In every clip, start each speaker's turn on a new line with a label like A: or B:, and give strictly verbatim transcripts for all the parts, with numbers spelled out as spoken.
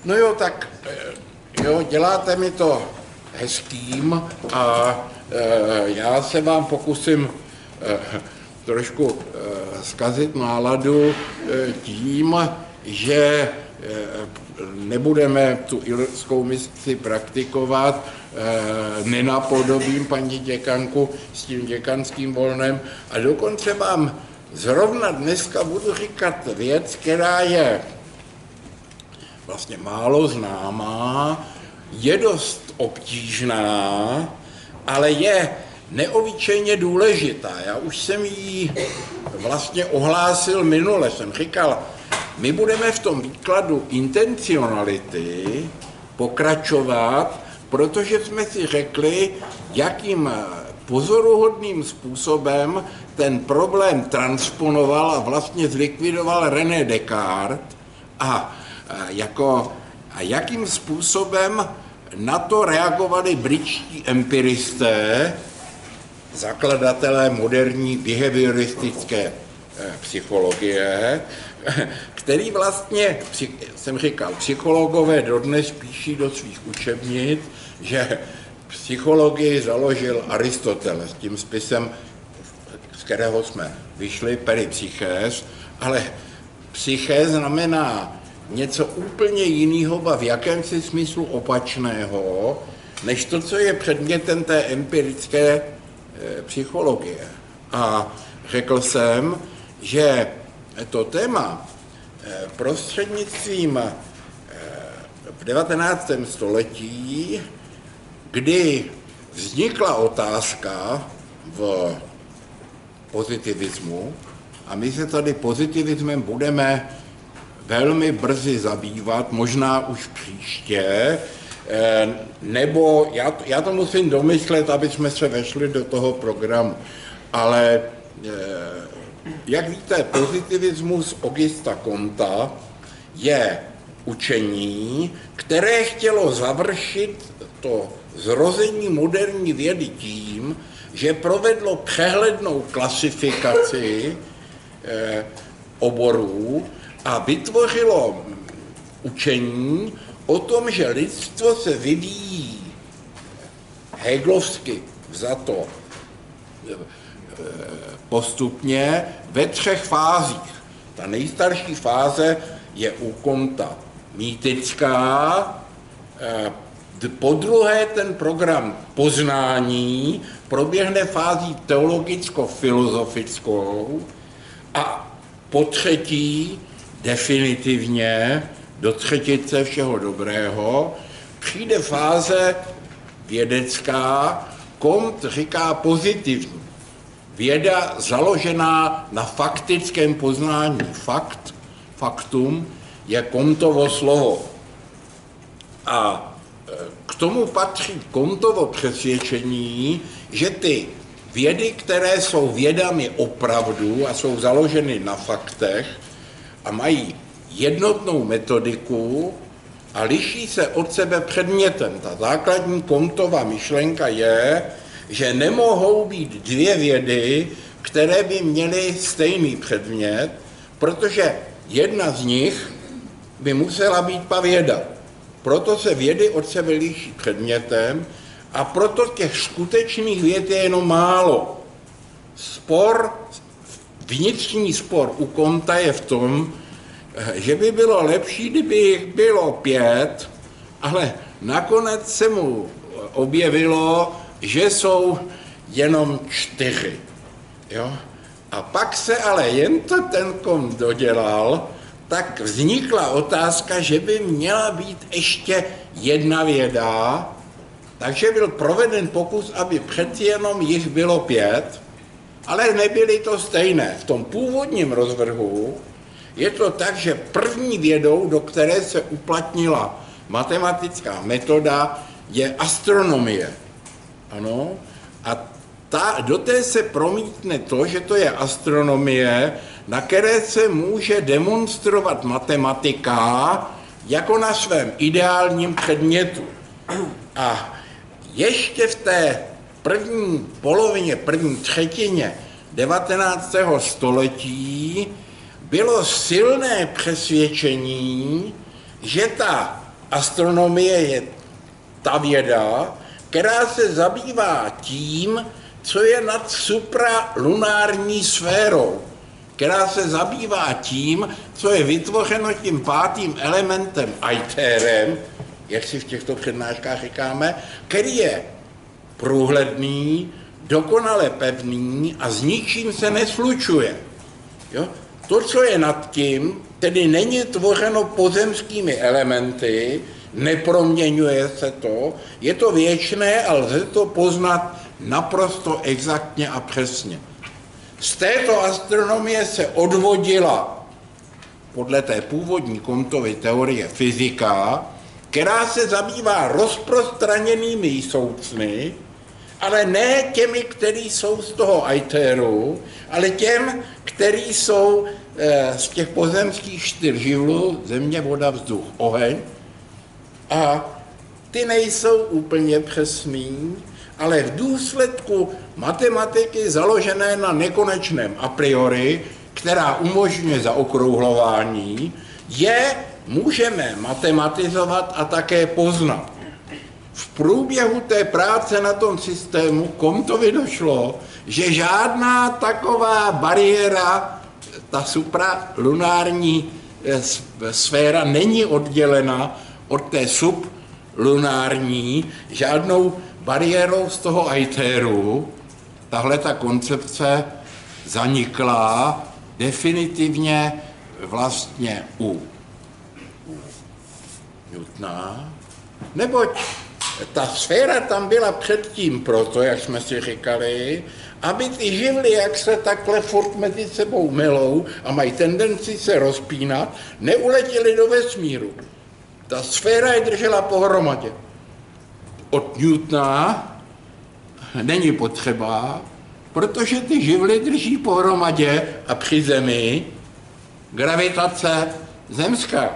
A: No jo, tak jo, děláte mi to hezkým a e, já se vám pokusím e, trošku e, zkazit náladu e, tím, že e, nebudeme tu irskou misi praktikovat, e, nenapodobím paní děkanku s tím děkanským volnem a dokonce vám zrovna dneska budu říkat věc, která je vlastně málo známá, je dost obtížná, ale je neobyčejně důležitá. Já už jsem ji vlastně ohlásil minule, jsem říkal, my budeme v tom výkladu intencionality pokračovat, protože jsme si řekli, jakým pozoruhodným způsobem ten problém transponoval a vlastně zlikvidoval René Descartes a jako, a jakým způsobem na to reagovali britští empiristé, zakladatelé moderní behavioristické psychologie, který vlastně, jsem říkal, psychologové dodnes píší do svých učebnic, že psychologii založil Aristoteles tím spisem, z kterého jsme vyšli, Peripsychés, ale psyché znamená něco úplně jiného a v jakémsi smyslu opačného, než to, co je předmětem té empirické e, psychologie. A řekl jsem, že to téma e, prostřednictvím e, v devatenáctém století, kdy vznikla otázka v pozitivismu, a my se tady pozitivismem budeme velmi brzy zabývat, možná už příště, nebo já, já to musím domyslet, aby jsme se vešli do toho programu. Ale jak víte, pozitivismus Augusta Comta je učení, které chtělo završit to zrození moderní vědy tím, že provedlo přehlednou klasifikaci oborů a vytvořilo učení o tom, že lidstvo se vyvíjí hegelovsky vzato postupně ve třech fázích. Ta nejstarší fáze je u Comta mýtická, po druhé ten program poznání proběhne fází teologicko-filozofickou a po třetí definitivně do třetice všeho dobrého přijde fáze vědecká, Comte říká pozitivní. Věda založená na faktickém poznání. Fakt, faktum je Comtovo slovo. A k tomu patří Comtovo přesvědčení, že ty vědy, které jsou vědami opravdu a jsou založeny na faktech a mají jednotnou metodiku a liší se od sebe předmětem. Ta základní Comtova myšlenka je, že nemohou být dvě vědy, které by měly stejný předmět, protože jedna z nich by musela být pavěda. Proto se vědy od sebe liší předmětem a proto těch skutečných věd je jenom málo. Spor, vnitřní spor u Comta je v tom, že by bylo lepší, kdyby jich bylo pět, ale nakonec se mu objevilo, že jsou jenom čtyři. Jo? A pak se ale jen to ten Comte dodělal, tak vznikla otázka, že by měla být ještě jedna věda, takže byl proveden pokus, aby přeci jenom jich bylo pět, ale nebyly to stejné. V tom původním rozvrhu je to tak, že první vědou, do které se uplatnila matematická metoda, je astronomie. Ano? A ta, do té se promítne to, že to je astronomie, na které se může demonstrovat matematika jako na svém ideálním předmětu. A ještě v té první polovině, první třetině devatenáctého století bylo silné přesvědčení, že ta astronomie je ta věda, která se zabývá tím, co je nad supralunární sférou, která se zabývá tím, co je vytvořeno tím pátým elementem aetérem, jak si v těchto přednáškách říkáme, který je průhledný, dokonale pevný a s ničím se neslučuje. Jo? To, co je nad tím, tedy není tvořeno pozemskými elementy, neproměňuje se to, je to věčné a lze to poznat naprosto exaktně a přesně. Z této astronomie se odvodila podle té původní Comtovy teorie fyzika, která se zabývá rozprostraněnými soucny, ale ne těmi, který jsou z toho aetéru, ale těm, který jsou e, z těch pozemských čtyř živlů, země, voda, vzduch, oheň. A ty nejsou úplně přesný, ale v důsledku matematiky založené na nekonečném a priori, která umožňuje zaokrouhlování, je můžeme matematizovat a také poznat. V průběhu té práce na tom systému Comtovi došlo, že žádná taková bariéra, ta supralunární sféra není oddělena od té sublunární žádnou bariérou z toho aetéru. Tahle ta koncepce zanikla definitivně vlastně u, u Newtona, neboť ta sféra tam byla předtím proto, jak jsme si říkali, aby ty živly, jak se takhle furt mezi sebou melou a mají tendenci se rozpínat, neuletěly do vesmíru. Ta sféra je držela pohromadě. Od Newtona není potřeba, protože ty živly drží pohromadě a při Zemi gravitace zemská.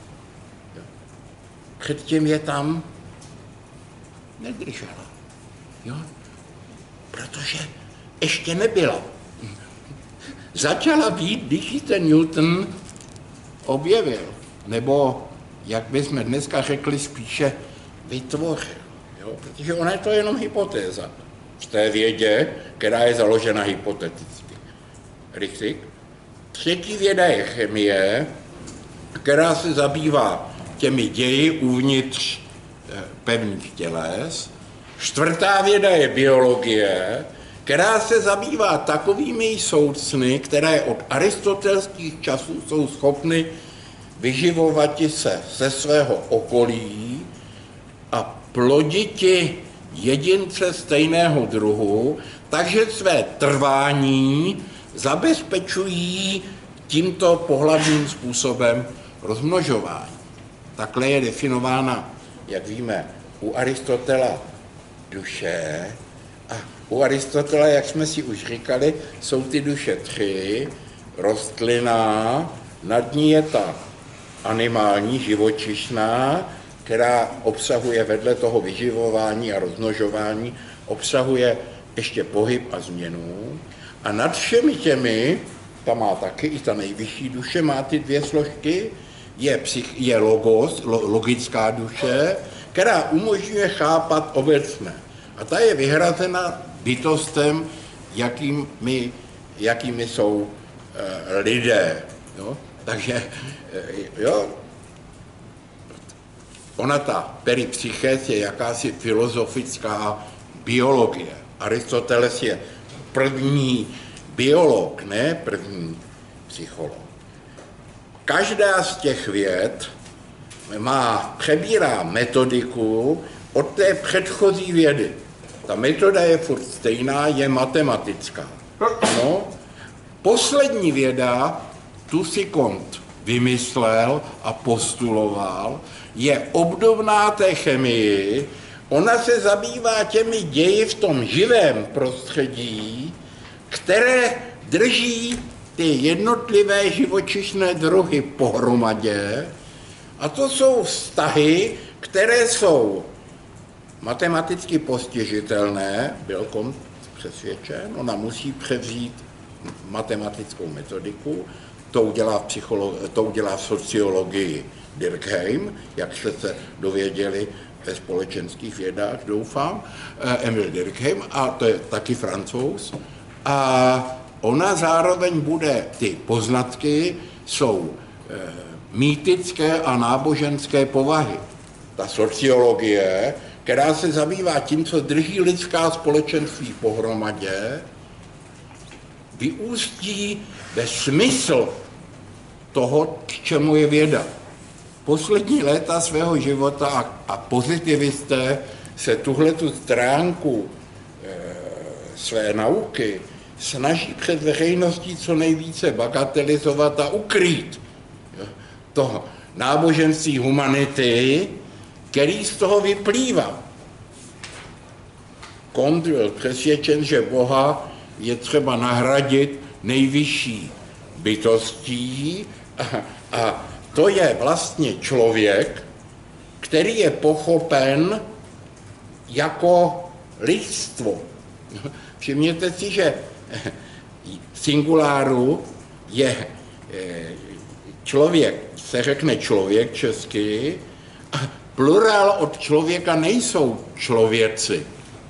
A: Předtím je tam nedržela. Jo? Protože ještě nebyla. Začala být, když ji ten Newton objevil. Nebo, jak bychom dneska řekli, spíše vytvořil. Jo? Protože ona je to jenom hypotéza v té vědě, která je založena hypoteticky. Richtig? Třetí věda je chemie, která se zabývá těmi ději uvnitř pevných těles. Čtvrtá věda je biologie, která se zabývá takovými soucny, které od aristotelských časů jsou schopny vyživovati se ze svého okolí a ploditi jedince stejného druhu, takže své trvání zabezpečují tímto pohlavním způsobem rozmnožování. Takhle je definována, jak víme, u Aristotela duše. A u Aristotela, jak jsme si už říkali, jsou ty duše tři. Rostlina, nad ní je ta animální, živočišná, která obsahuje vedle toho vyživování a rozmnožování, obsahuje ještě pohyb a změnu. A nad všemi těmi, ta má taky, i ta nejvyšší duše má ty dvě složky, je, psych, je logos, lo, logická duše, která umožňuje chápat obecné. A ta je vyhrazena bytostem, jakými, jakými jsou e, lidé. Jo? Takže e, jo, ona ta peripsyches je jakási filozofická biologie. Aristoteles je první biolog, ne první psycholog. Každá z těch věd má, přebírá metodiku od té předchozí vědy. Ta metoda je furt stejná, je matematická. No, poslední věda, tu si Comte vymyslel a postuloval, je obdobná té chemii. Ona se zabývá těmi ději v tom živém prostředí, které drží ty jednotlivé živočišné druhy pohromadě. A to jsou vztahy, které jsou matematicky postižitelné, byl Comte přesvědčen, ona musí převzít matematickou metodiku, to udělá v, psycholo- to udělá v sociologii Durkheim, jak jste se dověděli ve společenských vědách, doufám, Emil Durkheim, a to je taky Francouz. A ona zároveň bude, ty poznatky jsou e, mýtické a náboženské povahy. Ta sociologie, která se zabývá tím, co drží lidská společenství pohromadě, vyústí ve smysl toho, k čemu je věda. Poslední léta svého života a, a pozitivisté se tuhletu stránku e, své nauky snaží před veřejností co nejvíce bagatelizovat a ukrýt to náboženství humanity, který z toho vyplývá. Kant byl přesvědčen, že Boha je třeba nahradit nejvyšší bytostí a, a to je vlastně člověk, který je pochopen jako lidstvo. Všimněte si, že singuláru je člověk, se řekne člověk česky, plurál od člověka nejsou člověci.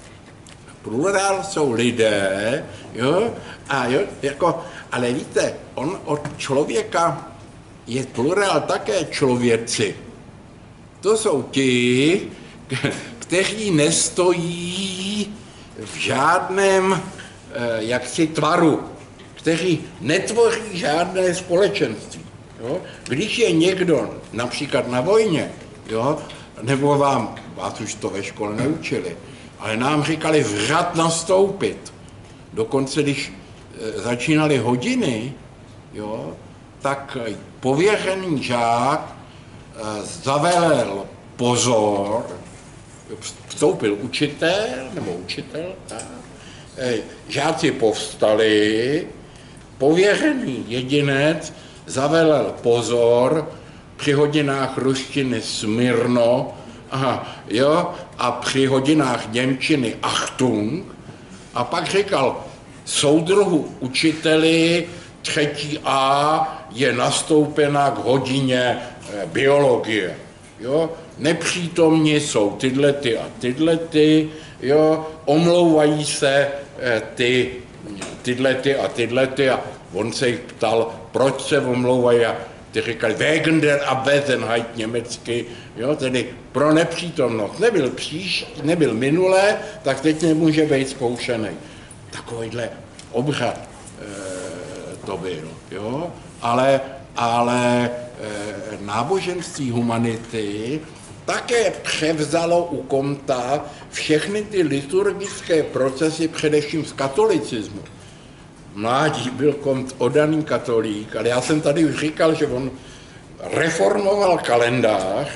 A: Plurál jsou lidé, jo, a jo, jako, ale víte, on od člověka je plurál také člověci. To jsou ti, kteří nestojí v žádném jaksi tvaru, kteří netvoří žádné společenství. Jo? Když je někdo například na vojně, jo, nebo vám, vás už to ve škole neučili, ale nám říkali vřad nastoupit. Dokonce, když e, začínaly hodiny, jo, tak pověřený žák e, zavelel pozor, vstoupil učitel, nebo učitel, tak, e, žáci povstali, pověřený jedinec zavelel pozor, při hodinách ruštiny smyrno, aha, jo, a při hodinách němčiny Achtung, a pak říkal soudruhu učiteli třetí A je nastoupena k hodině e, biologie. Jo? Nepřítomně jsou tyhle ty a tyhle ty, jo? Omlouvají se e, ty, tyhle ty a tyhle ty a on se jich ptal, proč se omlouvají a ty říkali wegen der Abwesenheit německy, jo? Tedy pro nepřítomnost. Nebyl příš, nebyl minulé, tak teď nemůže být zkoušený. Takovýhle obřad e, to byl, jo? Ale, ale e, náboženství humanity také převzalo u Comta všechny ty liturgické procesy, především z katolicismu. Mládí byl Comte oddaný katolík, ale já jsem tady už říkal, že on reformoval kalendář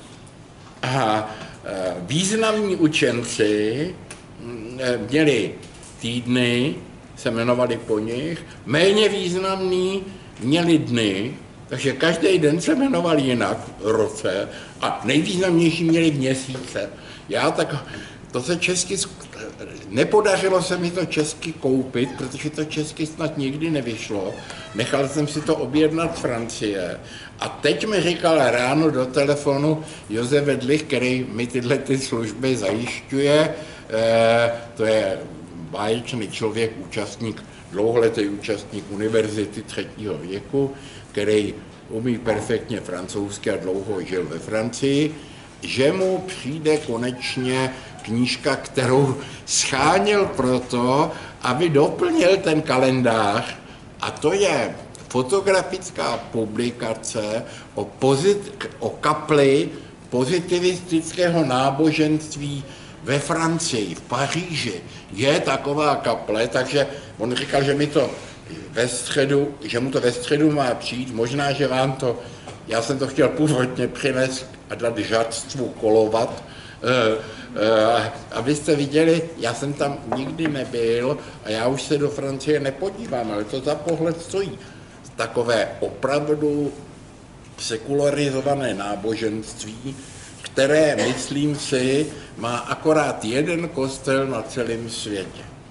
A: a e, významní učenci e, měli týdny, se jmenovali po nich, méně významní měli dny, takže každý den se jmenoval jinak v roce a nejvýznamnější měli měsíce. Já tak, to se česky, nepodařilo se mi to česky koupit, protože to česky snad nikdy nevyšlo. Nechal jsem si to objednat z Francie a teď mi říkal ráno do telefonu Josef Vedlich, který mi tyhle ty služby zajišťuje, eh, to je báječný člověk, účastník, dlouholetý účastník univerzity třetího věku, který umí perfektně francouzsky a dlouho žil ve Francii, že mu přijde konečně knížka, kterou scháněl proto, aby doplnil ten kalendář, a to je fotografická publikace o, pozit, o kapli pozitivistického náboženství ve Francii, v Paříži. Je taková kaple, takže on říkal, že mi to ve středu, že mu to ve středu má přijít, možná, že vám to, já jsem to chtěl původně přinést a dát žadstvu kolovat, e, e, abyste viděli, já jsem tam nikdy nebyl a já už se do Francie nepodívám, ale to za pohled stojí. Takové opravdu sekularizované náboženství, které, myslím si, má akorát jeden kostel na celém světě.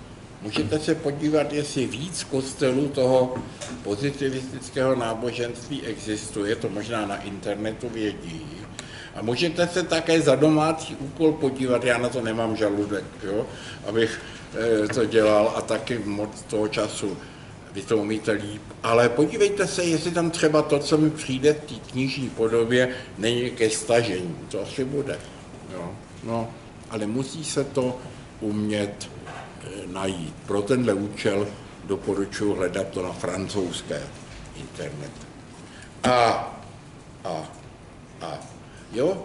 A: Můžete se podívat, jestli víc kostelů toho pozitivistického náboženství existuje, to možná na internetu vědí. A můžete se také za domácí úkol podívat, já na to nemám žaludek, jo, abych to dělal a taky moc toho času, vy to umíte líp. Ale podívejte se, jestli tam třeba to, co mi přijde v té knižní podobě, není ke stažení. To asi bude. Jo. No, ale musí se to umět e, najít. Pro tenhle účel doporučuji hledat to na francouzské internetu. A, a, a, jo?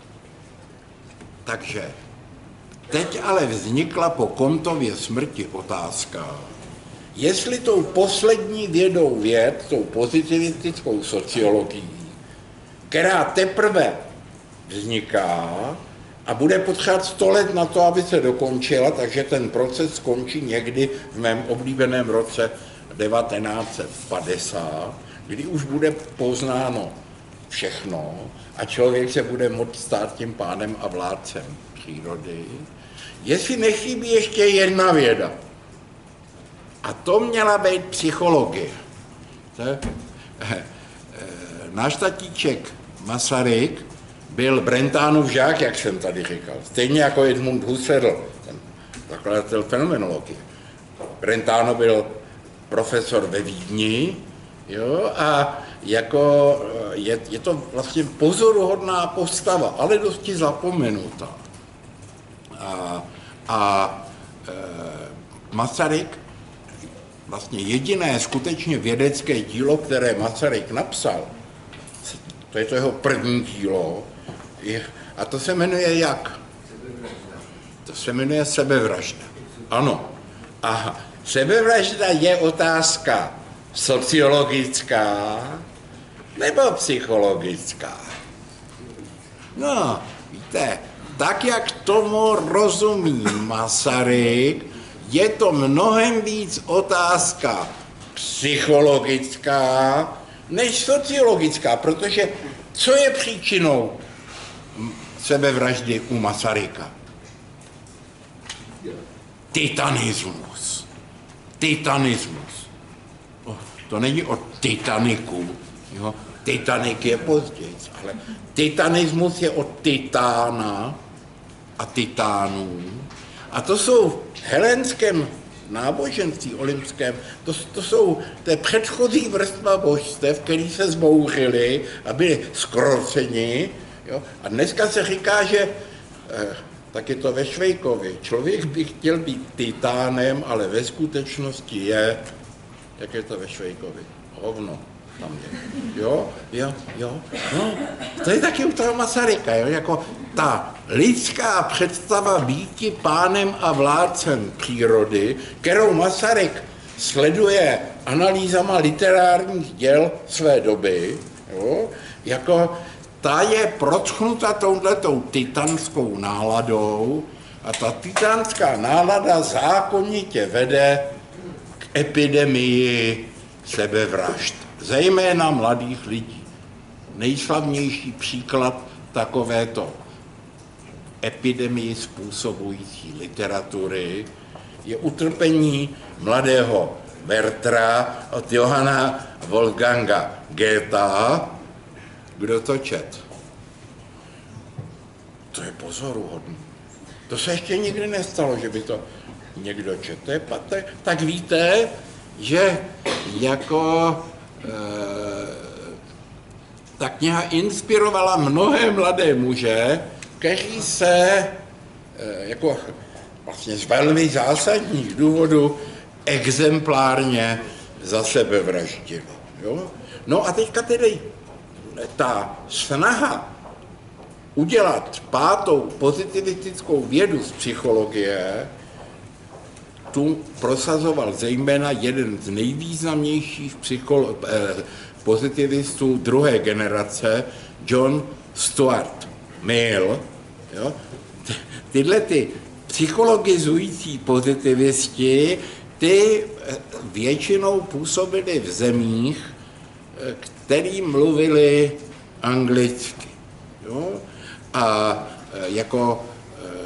A: Takže teď ale vznikla po Comtově smrti otázka, jestli tou poslední vědou věd, tou pozitivistickou sociologií, která teprve vzniká a bude potřebovat sto let na to, aby se dokončila, takže ten proces skončí někdy v mém oblíbeném roce devatenáct set padesát, kdy už bude poznáno všechno a člověk se bude moct stát tím pánem a vládcem přírody, jestli nechybí ještě jedna věda. A to měla být psychologie. Náš tatíček Masaryk byl Brentánův žák, jak jsem tady říkal. Stejně jako Edmund Husserl, ten zakladatel fenomenologie. Brentano byl profesor ve Vídni, jo, a jako je, je to vlastně pozoruhodná postava, ale dosti zapomenutá. A, a e, Masaryk, vlastně jediné skutečně vědecké dílo, které Masaryk napsal, to je to jeho první dílo, je, a to se jmenuje jak? To se jmenuje Sebevražda. Ano. A sebevražda je otázka sociologická nebo psychologická. No, víte, tak, jak tomu rozumí Masaryk, je to mnohem víc otázka psychologická než sociologická, protože co je příčinou sebevraždy u Masaryka? Titanismus. Titanismus. Oh, to není o Titaniku. Jo? Titanic je později, ale titanismus je o titána a titánů. A to jsou v helénském náboženství olympském, to, to jsou té předchozí vrstva božstev, který se zbouřili a byli zkroceni. Jo? A dneska se říká, že eh, tak je to ve Švejkovi. Člověk by chtěl být titánem, ale ve skutečnosti je, jak je to ve Švejkovi, hovno. Tam je. Jo, jo, jo, no, to je taky u toho Masaryka, jo, jako ta lidská představa býti pánem a vládcem přírody, kterou Masaryk sleduje analýzama literárních děl své doby, jo, jako ta je protchnuta touhletou titanskou náladou a ta titanská nálada zákonitě vede k epidemii sebevražd, zejména mladých lidí. Nejslavnější příklad takovéto epidemii způsobující literatury je utrpení mladého Bertra od Johanna Wolfganga Goetha. Kdo to čet? To je pozoruhodné. To se ještě nikdy nestalo, že by to někdo čet. Tak, tak víte, že jako e, ta kniha inspirovala mnohé mladé muže, kteří se e, jako vlastně z velmi zásadních důvodů exemplárně za sebe vraždili. Jo? No a teďka tedy ta snaha udělat pátou pozitivistickou vědu z psychologie, tu prosazoval zejména jeden z nejvýznamnějších psycholo- eh, pozitivistů druhé generace, John Stuart Mill. Jo? Tyhle ty psychologizující pozitivisti, ty většinou působili v zemích, který mluvili anglicky. Jo? A jako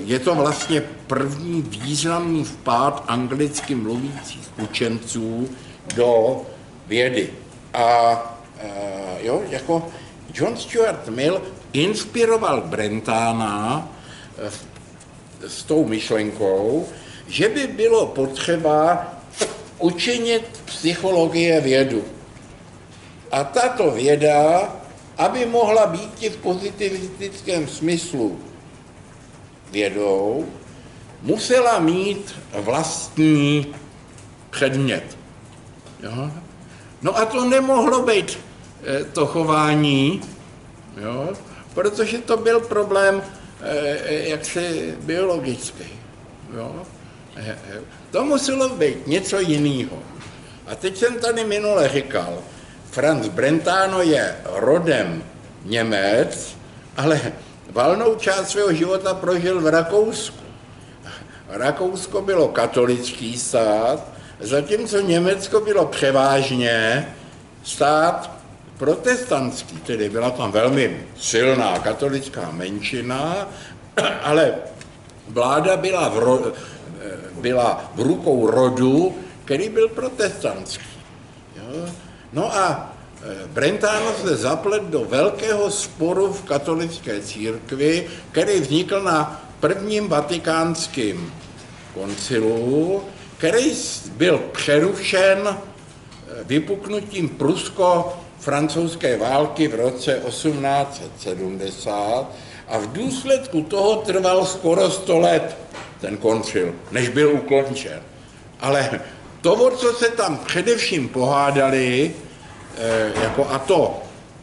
A: je to vlastně první významný vpád anglicky mluvících učenců do vědy. A jo, jako John Stuart Mill inspiroval Brentána s tou myšlenkou, že by bylo potřeba učinit psychologie vědu. A tato věda, aby mohla být v pozitivistickém smyslu vědou, musela mít vlastní předmět. Jo? No a to nemohlo být to chování, jo? Protože to byl problém jaksi biologický. Jo? To muselo být něco jiného. A teď jsem tady minule říkal, Franz Brentano je rodem Němec, ale valnou část svého života prožil v Rakousku. Rakousko bylo katolický stát, zatímco Německo bylo převážně stát protestantský, tedy byla tam velmi silná katolická menšina, ale vláda byla v, ro, byla v rukou rodu, který byl protestantský. Jo? No a Brentano se zaplet do velkého sporu v katolické církvi, který vznikl na prvním vatikánském koncilu, který byl přerušen vypuknutím prusko-francouzské války v roce osmnáct set sedmdesát a v důsledku toho trval skoro sto let ten koncil, než byl ukončen. Ale to, o co se tam především pohádali, jako a to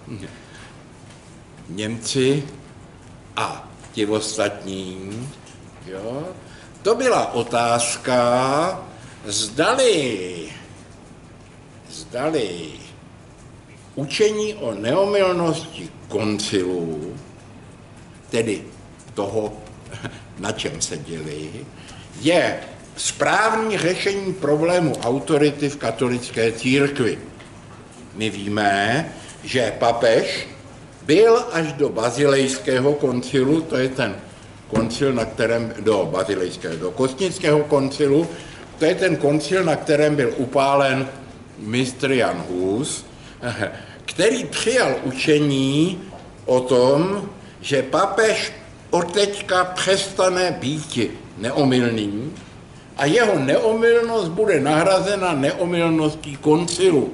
A: Němci a ti ostatní, jo, to byla otázka, zdali, zdali učení o neomylnosti koncilu, tedy toho, na čem se děli, je správný řešení problému autority v katolické církvi. My víme, že papež byl až do Bazilejského koncilu, to je ten koncil, na kterém, do Bazilejského, do Kostnického koncilu, to je ten koncil, na kterém byl upálen mistr Jan Hus, který přijal učení o tom, že papež od teďka přestane býti neomylný a jeho neomylnost bude nahrazena neomylností koncilu.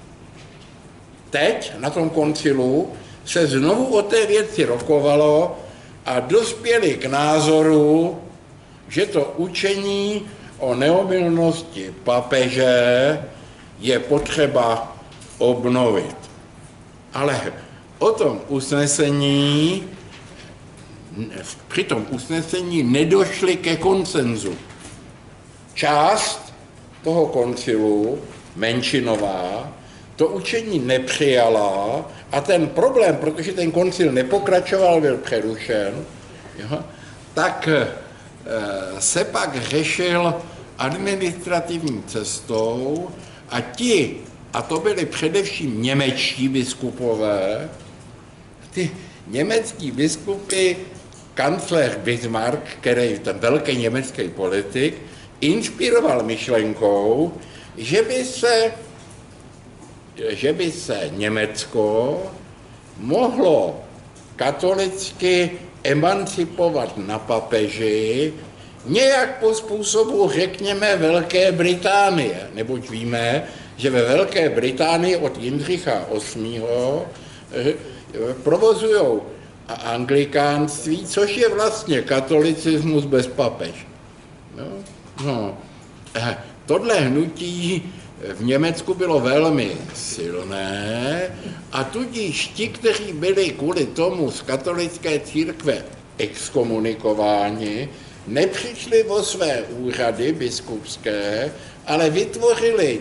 A: Teď na tom koncilu se znovu o té věci rokovalo a dospěli k názoru, že to učení o neomylnosti papeže je potřeba obnovit. Ale o tom usnesení, při tom usnesení nedošli ke konsenzu. Část toho koncilu, menšinová, to učení nepřijala a ten problém, protože ten koncil nepokračoval, byl přerušen, jo, tak e, se pak řešil administrativní cestou a ti, a to byli především němečtí biskupové, ty německý biskupy, kancléř Bismarck, který ten velký německý politik, inspiroval myšlenkou, že by se že by se Německo mohlo katolicky emancipovat na papeži nějak po způsobu, řekněme, Velké Británie. Neboť víme, že ve Velké Británii od Jindřicha osmého provozují anglikánství, což je vlastně katolicismus bez papeže. No, no. Tohle hnutí v Německu bylo velmi silné a tudíž ti, kteří byli kvůli tomu z katolické církve exkomunikováni, nepřišli o své úřady biskupské, ale vytvořili,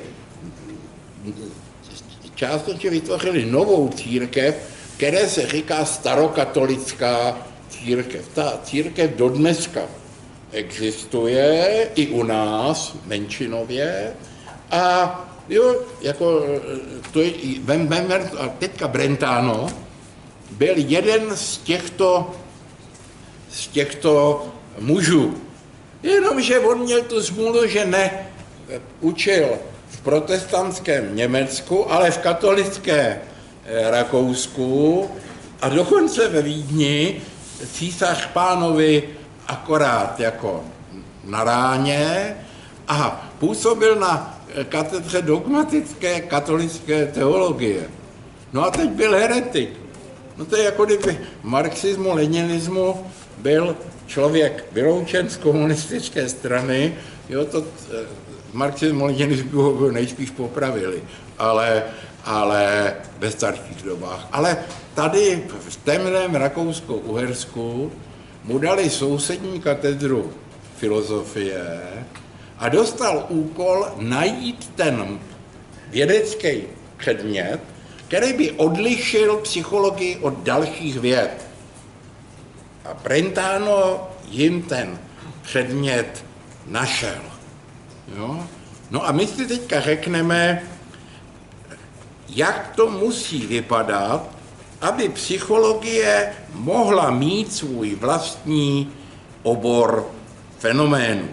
A: částečně vytvořili novou církev, které se říká starokatolická církev. Ta církev dodneska existuje i u nás menšinově. A jo, jako, to je, vem, vem, a teďka Brentano byl jeden z těchto, z těchto mužů. Jenomže on měl tu smůlu, že ne učil v protestantském Německu, ale v katolické Rakousku a dokonce ve Vídni císař pánovi akorát jako na ráně a působil na katedře dogmatické katolické teologie. No a teď byl heretik. No to je jako kdyby marxismu, leninismu byl člověk vyloučen z komunistické strany, jo, to marxismu, leninismu ho nejspíš popravili, ale, ale ve starších dobách. Ale tady v temném Rakousko-Uhersku mu dali sousední katedru filozofie a dostal úkol najít ten vědecký předmět, který by odlišil psychologii od dalších věd. A Brentano jim ten předmět našel. Jo? No a my si teďka řekneme, jak to musí vypadat, aby psychologie mohla mít svůj vlastní obor fenoménu.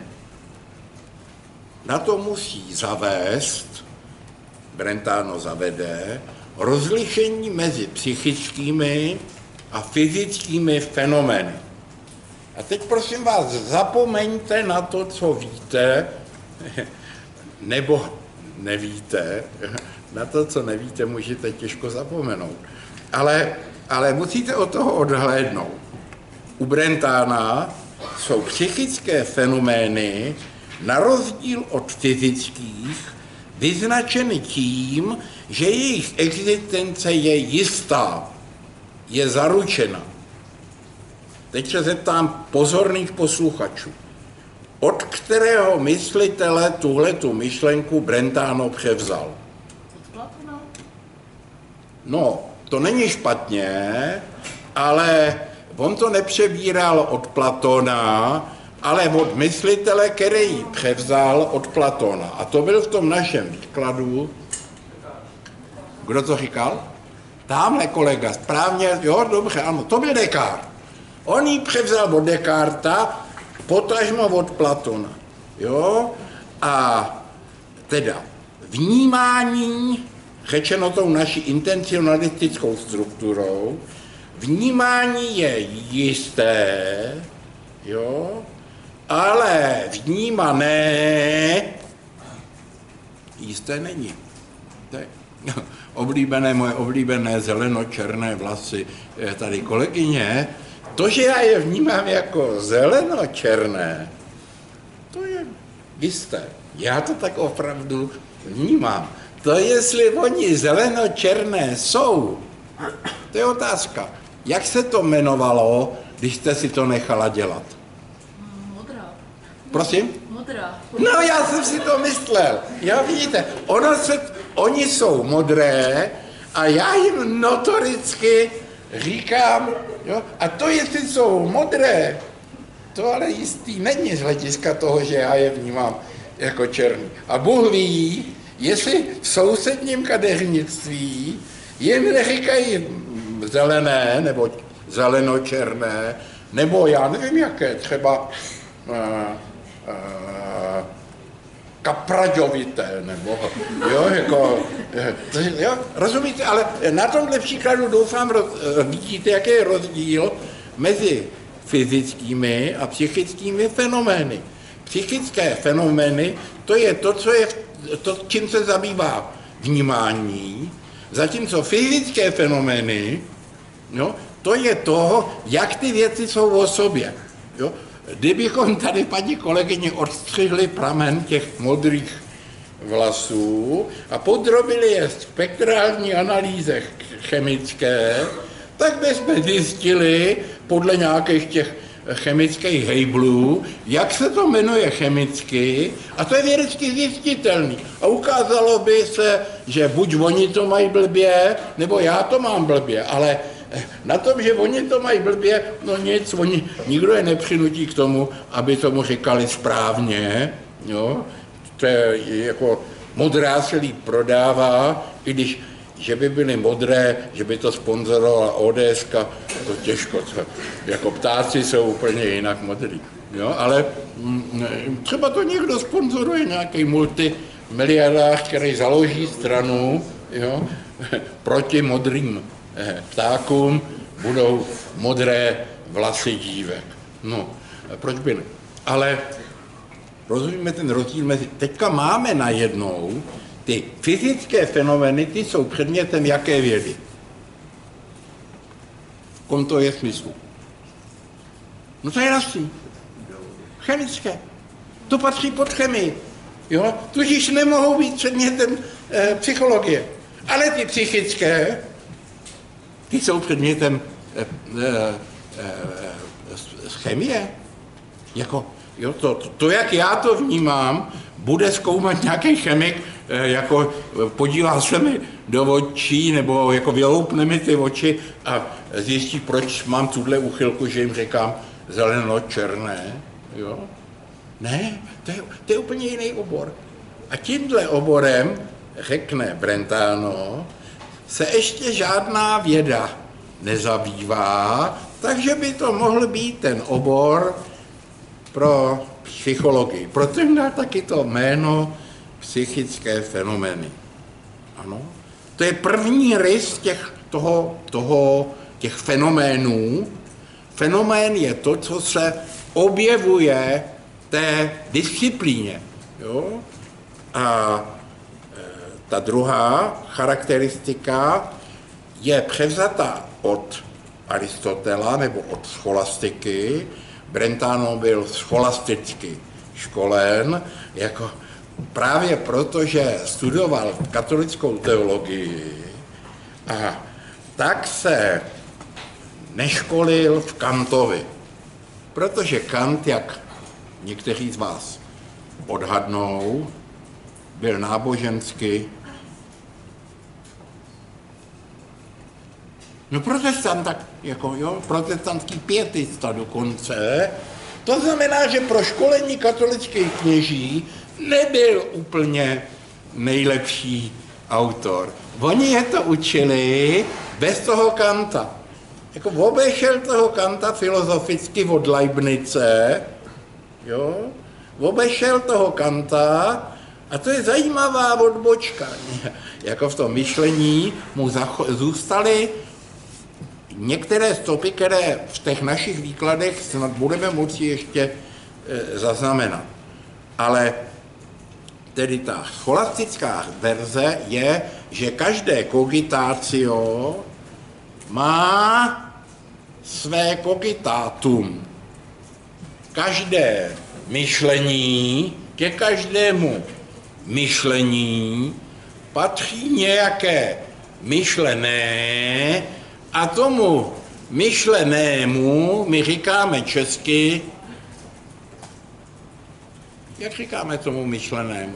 A: Na to musí zavést, Brentano zavede, rozlišení mezi psychickými a fyzickými fenomény. A teď prosím vás, zapomeňte na to, co víte, nebo nevíte. Na to, co nevíte, můžete těžko zapomenout. Ale, ale musíte od toho odhlédnout. U Brentana jsou psychické fenomény, na rozdíl od fyzických, vyznačeny tím, že jejich existence je jistá, je zaručena. Teď se zeptám pozorných posluchačů. Od kterého myslitele tuhletu myšlenku Brentano převzal?
B: Od Platona?
A: No, to není špatně, ale on to nepřebíral od Platona, ale od myslitele, který ji převzal od Platona. A to byl v tom našem výkladu. Kdo to říkal? Támhle kolega, správně, jo, dobře, ano, to byl Descartes. On ji převzal od Descarta, potažmo od Platona, jo, a teda vnímání, řečeno tou naší intencionalistickou strukturou, vnímání je jisté, jo, ale vnímané jisté není. Tak. Oblíbené, moje oblíbené zeleno-černé vlasy tady kolegyně, to, že já je vnímám jako zeleno-černé, to je jisté. Já to tak opravdu vnímám. To, jestli oni zeleno-černé jsou, to je otázka. Jak se to jmenovalo, když jste si to nechala dělat?
B: Modrá.
A: Prosím?
B: Modrá.
A: No, já jsem si to myslel. Já vidíte, ono se, oni jsou modré a já jim notoricky říkám, jo, a to, jestli jsou modré, to ale jistý není z hlediska toho, že já je vnímám jako černý. A Bůh ví, jestli v sousedním kadeřnictví jim neříkají zelené, nebo zeleno-černé, nebo já nevím jaké, třeba uh, uh, kapraďovité, nebo, jo, jako, jo, rozumíte, ale na tomhle příkladu doufám, vidíte, jaký je rozdíl mezi fyzickými a psychickými fenomény. Psychické fenomény, to je to, co je, to, čím se zabývá vnímání, zatímco fyzické fenomény, jo, to je to, jak ty věci jsou o sobě. Jo. Kdybychom tady, paní kolegyně, odstřihli pramen těch modrých vlasů a podrobili je spektrální analýze chemické, tak bychom zjistili podle nějakých těch chemických hejblů, jak se to jmenuje chemicky, a to je vědecky zjistitelný. A ukázalo by se, že buď oni to mají blbě, nebo já to mám blbě, ale na tom, že oni to mají blbě, no nic, oni, nikdo je nepřinutí k tomu, aby tomu říkali správně, jo. To je jako modrá se líp prodává, i když že by byly modré, že by to sponzorovala ó dé es ká, to těžko, to, jako ptáci jsou úplně jinak modrý. Jo, ale mm, třeba to někdo sponzoruje, nějaký multimiliardář, který založí stranu, jo, proti modrým eh, ptákům budou modré vlasy dívek. No, proč by ne? Ale rozumíme ten rozdíl mezi... Teďka máme najednou ty fyzické fenomény, ty jsou předmětem jaké vědy? V kom to je smyslu? No to je jasný. Chemické. To patří pod chemii. Jo? Tudíž nemohou být předmětem e, psychologie. Ale ty psychické, ty jsou předmětem e, e, e, z chemie. Jako, jo, to, to, to, jak já to vnímám, bude zkoumat nějaký chemik, e, jako podívá se mi do očí, nebo jako vyloupne mi ty oči a zjistí, proč mám tuhle úchylku, že jim říkám zeleno-černé. Jo? Ne, to je, to je úplně jiný obor. A tímhle oborem, řekne Brentano, se ještě žádná věda nezabývá, takže by to mohl být ten obor pro psychologii. Proto jim dá taky to jméno psychické fenomény. Ano. To je první rys těch, toho, toho, těch fenoménů. Fenomén je to, co se objevuje té disciplíně. Jo? A e, ta druhá charakteristika je převzata od Aristotela nebo od scholastiky. Brentano byl scholasticky školen, jako právě proto, že studoval katolickou teologii a tak se neškolil v Kantovi. Protože Kant, jak někteří z vás odhadnou, byl nábožensky no protestant, tak jako jo, protestantský pietista dokonce. To znamená, že pro školení katolických kněží nebyl úplně nejlepší autor. Oni je to učili bez toho Kanta. Jako obešel toho Kanta filozoficky od Leibnice, jo, obešel toho Kanta a to je zajímavá odbočka. Jako v tom myšlení mu zůstaly některé stopy, které v těch našich výkladech snad budeme moci ještě e, zaznamenat. Ale tedy ta scholastická verze je, že každé cogitatio má své cogitatum. Každé myšlení, ke každému myšlení patří nějaké myšlené a tomu myšlenému my říkáme česky, jak říkáme tomu myšlenému?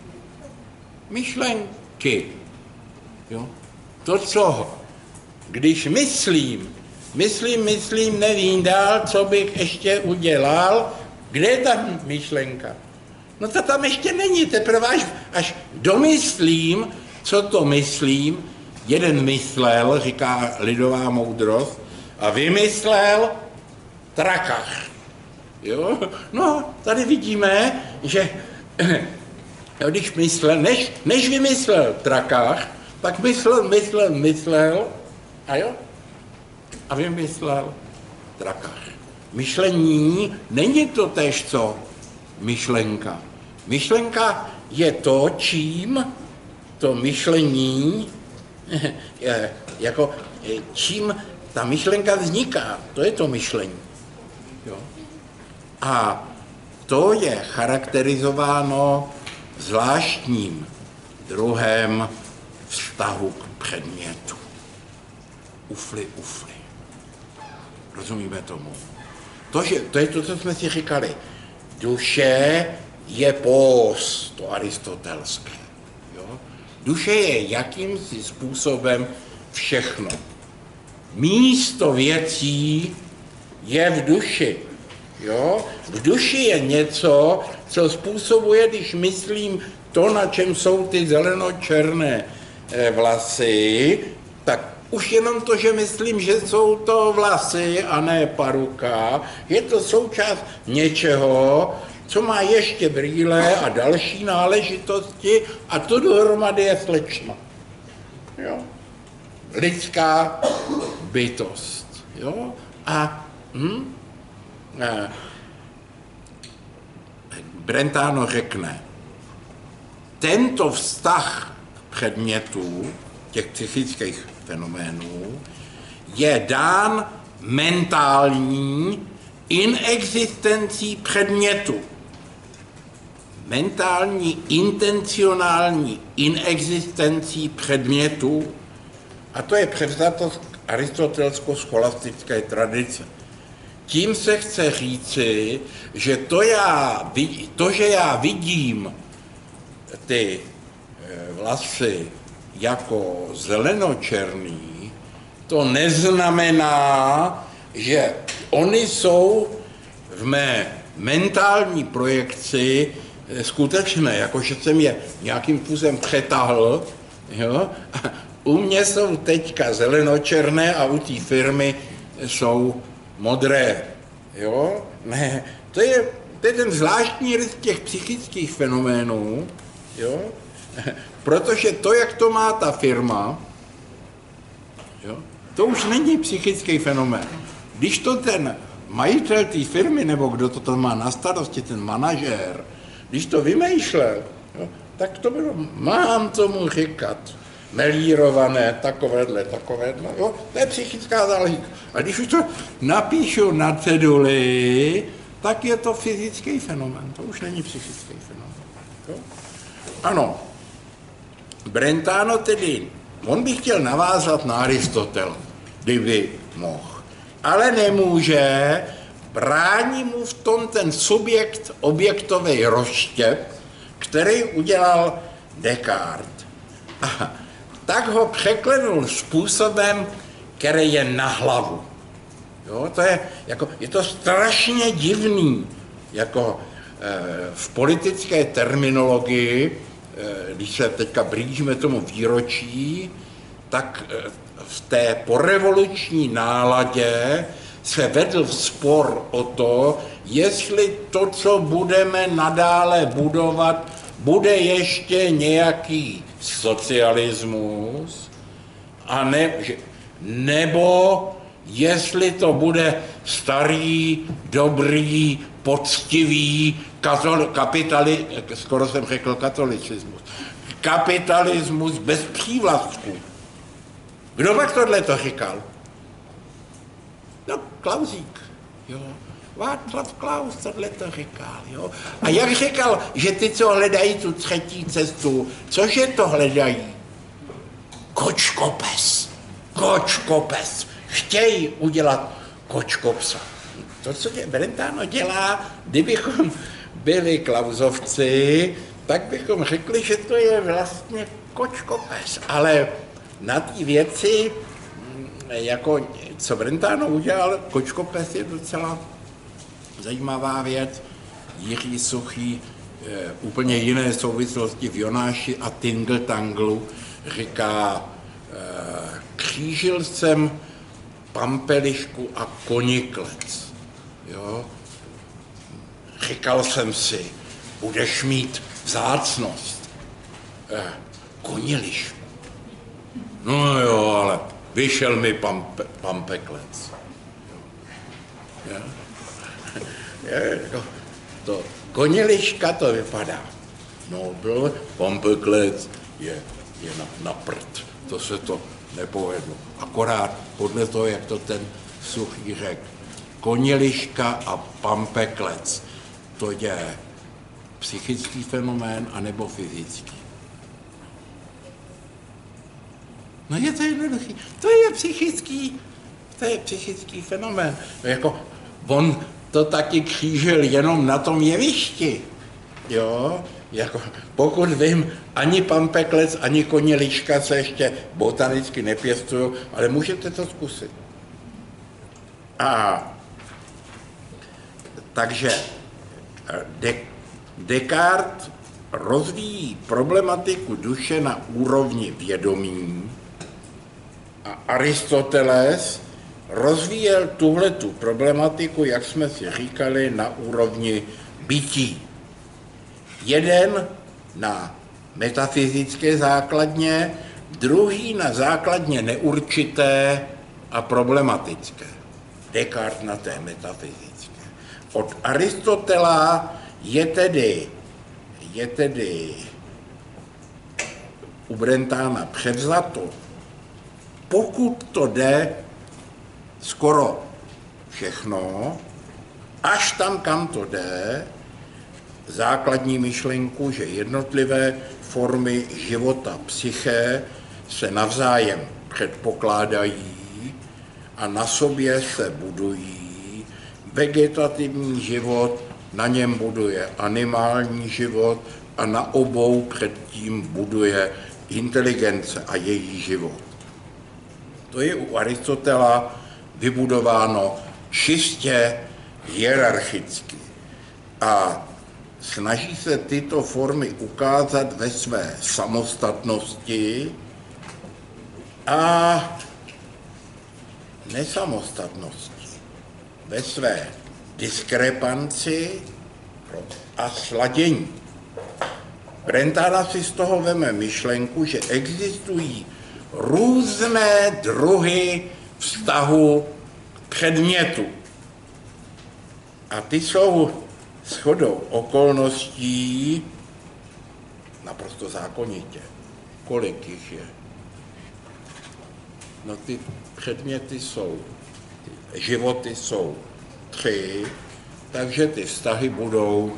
A: Myšlenky. Jo? To, co když myslím, myslím, myslím, nevím dál, co bych ještě udělal, kde je ta myšlenka? No to tam ještě není, teprve až, až domyslím, co to myslím. Jeden myslel, říká lidová moudrost, a vymyslel trakach. Jo? No, tady vidíme, že když myslel, než, než vymyslel trakach, pak myslel, myslel, myslel, a jo? A vymyslel trakach. Myšlení není to též, co myšlenka. Myšlenka je to, čím to myšlení, jako čím ta myšlenka vzniká. To je to myšlení. Jo? A to je charakterizováno zvláštním druhem vztahu k předmětu. Ufli, ufli. Rozumíme tomu? To, že, to je to, co jsme si říkali. Duše je pós, to aristotelské. Jo? Duše je jakýmsi způsobem všechno. Místo věcí je v duši. Jo? V duši je něco, co způsobuje, když myslím to, na čem jsou ty zeleno-černé vlasy, tak už jenom to, že myslím, že jsou to vlasy a ne paruka, je to součást něčeho, co má ještě brýle a další náležitosti a to dohromady je slečna. Jo? Lidská bytost. Jo? A, hm? a Brentano řekne, tento vztah předmětů, těch psychických fenoménů, je dán mentální inexistencí předmětu. Mentální intencionální inexistencí předmětu, a to je převzatost aristotelsko-scholastické tradice. Tím se chce říci, že to, já, to, že já vidím ty vlasy jako zelenočerný, to neznamená, že oni jsou v mé mentální projekci skutečné, jakože jsem je nějakým způsobem přetáhl, jo? U mě jsou teďka zelenočerné a u té firmy jsou modré, jo? Ne, to je, to je ten zvláštní rys těch psychických fenoménů, jo? Protože to, jak to má ta firma, jo? To už není psychický fenomén. Když to ten majitel té firmy, nebo kdo to tam má na starosti, ten manažér, když to vymýšlel, jo? Tak to bylo, mám tomu říkat, melírované, takovéhle, takovéhle, jo, to je psychická záležitost. A když už to napíšu na ceduli, tak je to fyzický fenomén, to už není psychický fenomén. Jo? Ano, Brentano tedy, on by chtěl navázat na Aristotela, kdyby mohl, ale nemůže, brání mu v tom ten subjekt objektový rozštěp, který udělal Descartes. A tak ho překlenul způsobem, který je na hlavu. Jo, to je, jako, je to strašně divný, jako e, v politické terminologii, e, když se teďka blížíme tomu výročí, tak e, v té porevoluční náladě se vedl spor o to, jestli to, co budeme nadále budovat, bude ještě nějaký socialismus, a ne, nebo jestli to bude starý, dobrý, poctivý kapitali, skoro jsem řekl katolicismus, kapitalismus bez přívlastků. Kdo pak tohle to říkal? No, Klausík, jo. Václav Klaus tohle to říkal, jo. A jak říkal, že ty, co hledají tu třetí cestu, cože to hledají? Kočkopes, kočkopes. Chtějí udělat kočkopsa. To, co tě Brentano dělá, kdybychom byli Klausovci, tak bychom řekli, že to je vlastně kočkopes. Ale na té věci, jako co Brentano udělal, kočkopes je docela zajímavá věc. Jiří Suchý, e, úplně jiné souvislosti v Jonáši a Tingle Tanglu říká, e, křížil jsem pampelišku a koniklec. Jo? Říkal jsem si, budeš mít vzácnost. E, konilišku. No jo, ale vyšel mi pampe, pampeklec. Jo? Je, to, to koniliška to vypadá. No, byl pampeklec je, je na, na prd. To se to nepovedlo. Akorát podle toho, jak to ten Suchý řekl. Koniliška a pampeklec. To je psychický fenomén anebo fyzický. No je to jednoduchý. To je psychický, to je psychický fenomén. Jako on to taky křížil jenom na tom jevišti. Jo, jako pokud vím, ani pampeklec, ani koniliška se ještě botanicky nepěstují, ale můžete to zkusit. A takže De- Descartes rozvíjí problematiku duše na úrovni vědomí a Aristoteles rozvíjel tuhletu problematiku, jak jsme si říkali, na úrovni bytí. Jeden na metafyzické základně, druhý na základně neurčité a problematické. Descartes na té metafyzické. Od Aristotela je tedy, je tedy u Brentána převzato, pokud to jde, skoro všechno, až tam, kam to jde, základní myšlenku, že jednotlivé formy života psyché se navzájem předpokládají a na sobě se budují. Vegetativní život, na něm buduje animální život a na obou předtím buduje inteligence a její život. To je u Aristotela vybudováno čistě hierarchicky a snaží se tyto formy ukázat ve své samostatnosti a nesamostatnosti, ve své diskrepanci a sladění. Brentana si z toho veme myšlenku, že existují různé druhy vztahu k předmětu. A ty jsou shodou okolností naprosto zákonitě. Kolik jich je? No ty předměty jsou, ty životy jsou tři, takže ty vztahy budou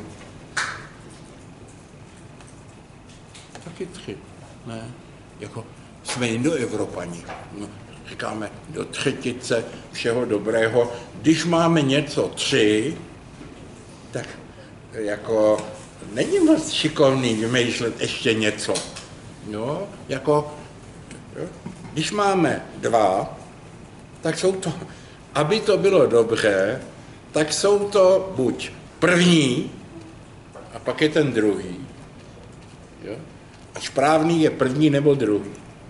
A: taky tři, ne? Jako jsme indoevropani, no, říkáme do třetice všeho dobrého. Když máme něco tři, tak jako není moc šikovný vymýšlet ještě něco. Jo? Jako, jo? Když máme dva, tak jsou to, aby to bylo dobře, tak jsou to buď první, a pak je ten druhý. Jo? A správný je první nebo druhý.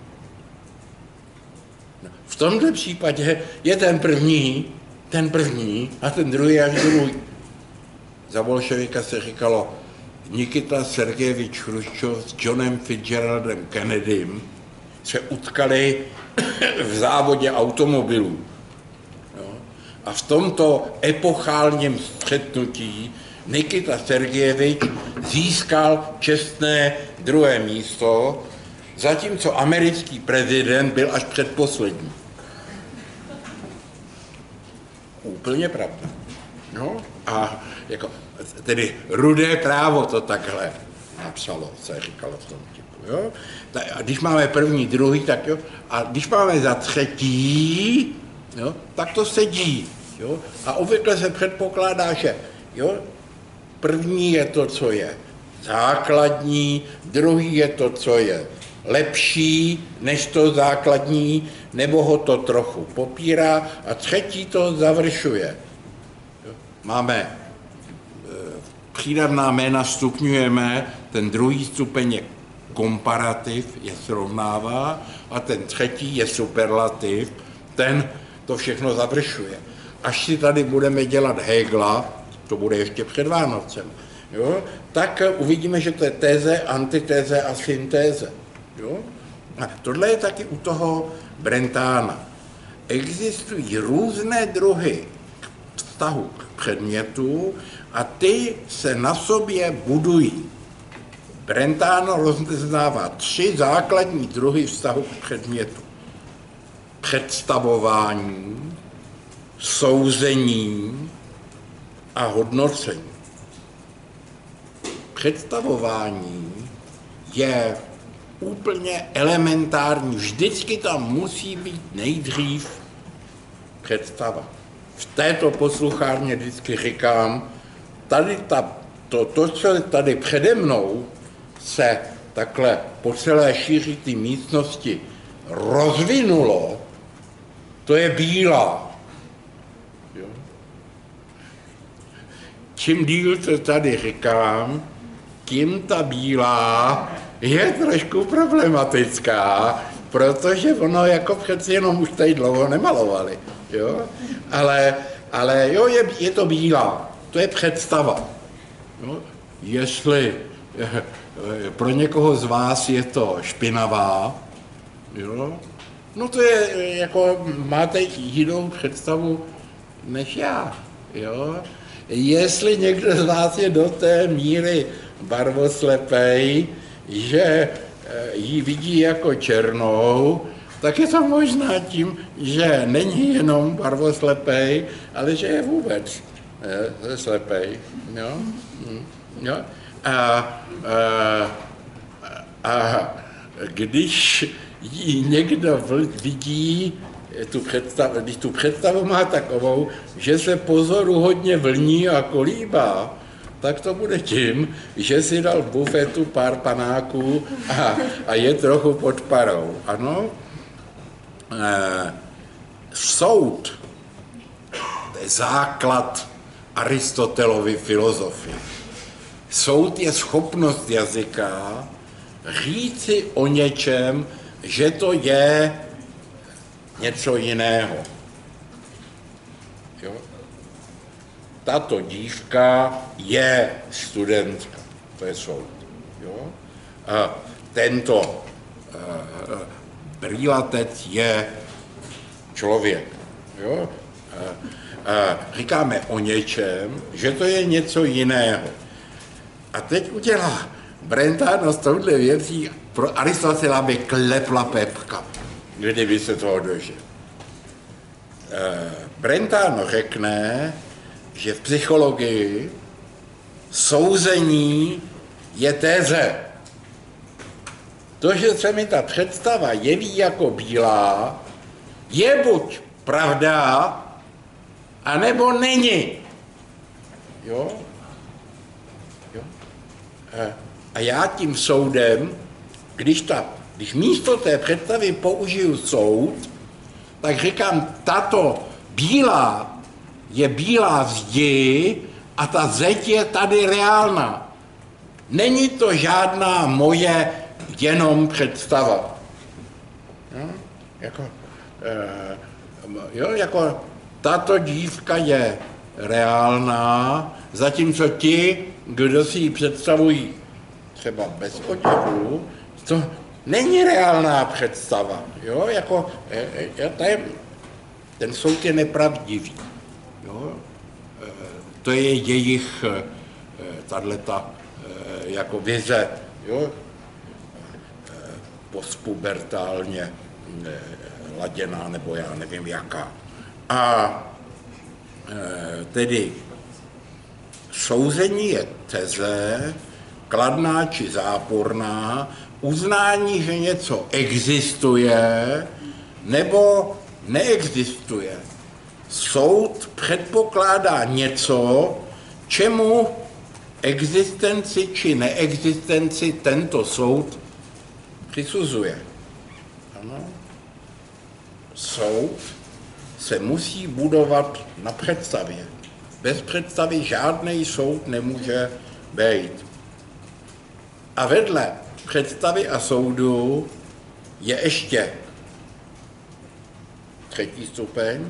A: No, v tomto případě je ten první, ten první a ten druhý až druhý. Za bolševika se říkalo Nikita Sergejevič Chruščov s Johnem Fitzgeraldem Kennedym se utkali v závodě automobilů. No. A v tomto epochálním střetnutí Nikita Sergejevič získal čestné druhé místo, zatímco americký prezident byl až předposlední. Úplně pravda. No a jako, tedy rudé právo to takhle napsalo, se říkalo v tom typu, jo. A když máme první, druhý, tak jo, a když máme za třetí, jo, tak to sedí, jo. A obvykle se předpokládá, že, jo, první je to, co je základní, druhý je to, co je lepší než to základní, nebo ho to trochu popírá a třetí to završuje. Máme přídavná jména, stupňujeme, ten druhý stupeň je komparativ, je srovnává, a ten třetí je superlativ, ten to všechno završuje. Až si tady budeme dělat Hegela, to bude ještě před Vánocem, jo, tak uvidíme, že to je téze, antitéze a syntéze. Jo? A tohle je taky u toho Brentána. Existují různé druhy vztahu k předmětu a ty se na sobě budují. Brentano rozeznává tři základní druhy vztahu k předmětu. Představování, souzení a hodnocení. Představování je úplně elementární. Vždycky tam musí být nejdřív představa. V této posluchárně vždycky říkám, tady ta, to, to, co je tady přede mnou, se takhle po celé šíři té místnosti rozvinulo, to je bílá. Jo? Čím díl to tady říkám, tím ta bílá je trošku problematická, protože ono jako přeci jenom už tady dlouho nemalovali, jo? Ale, ale jo, je, je to bílá, to je představa. Jo? Jestli pro někoho z vás je to špinavá, jo? No to je jako, máte jinou představu než já, jo? Jestli někdo z vás je do té míry barvoslepej, že ji vidí jako černou, tak je to možná tím, že není jenom barvoslepej, ale že je vůbec je, slepej. Jo? Jo? A, a, a když ji někdo vidí, tu představu, když tu představu má takovou, že se pozoruhodně vlní a kolíbá, tak to bude tím, že si dal v bufetu pár panáků a, a je trochu pod parou. Ano? E, soud, to je základ Aristotelovy filozofie. Soud je schopnost jazyka říci o něčem, že to je něco jiného. Jo? Tato dívka je studentka, to je soud. Jo? A tento uh, brýlatec je člověk. Jo? A, a říkáme o něčem, že to je něco jiného. A teď udělá Brentano s touhle věcí, pro Aristotela by klepla pepka, kdyby se toho dožil. Uh, Brentano řekne, že v psychologii souzení je téze. To, že se mi ta představa jeví jako bílá, je buď pravda, anebo není. Jo? Jo? A já tím soudem, když, ta, když místo té představy použiju soud, tak říkám, tato bílá je bílá v zdi a ta zeď je tady reálná. Není to žádná moje jenom představa. Jo? Jako, eh, jo, jako tato dívka je reálná, zatímco ti, kdo si ji představují třeba bez oděvu, to není reálná představa. Jo? Jako, eh, eh, ten, ten soud je nepravdivý. Jo? To je jejich tato jako vize, jo? Postpubertálně laděná, nebo já nevím jaká. A tedy souzení je teze, kladná či záporná, uznání, že něco existuje nebo neexistuje. Soud předpokládá něco, čemu existenci či neexistenci tento soud přisuzuje. Ano. Soud se musí budovat na představě. Bez představy žádný soud nemůže být. A vedle představy a soudu je ještě třetí stupeň,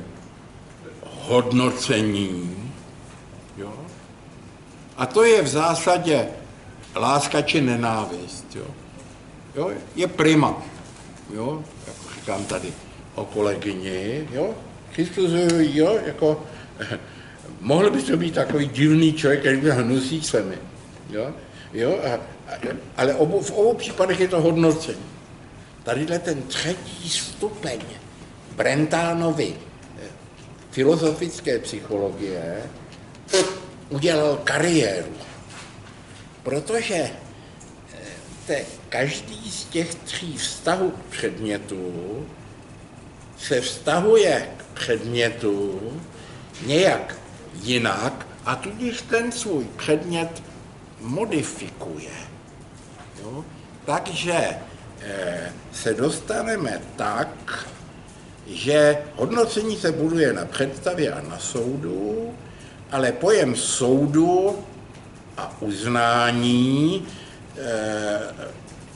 A: hodnocení, jo? A to je v zásadě láska či nenávist, jo? Jo? Je prima, jo? Jako říkám tady o kolegyni, jo? Přistuzují, jo? Jako, mohl by to být takový divný člověk, který by hnusí se mi, jo? Jo? A, a, ale obu, v obou případech je to hodnocení. Tadyhle ten třetí stupeň Brentanovy filozofické psychologie udělal kariéru, protože te, každý z těch tří vztahů k předmětu se vztahuje k předmětu nějak jinak a tudíž ten svůj předmět modifikuje. Jo? Takže eh, se dostaneme tak, že hodnocení se buduje na představě a na soudu, ale pojem soudu a uznání eh,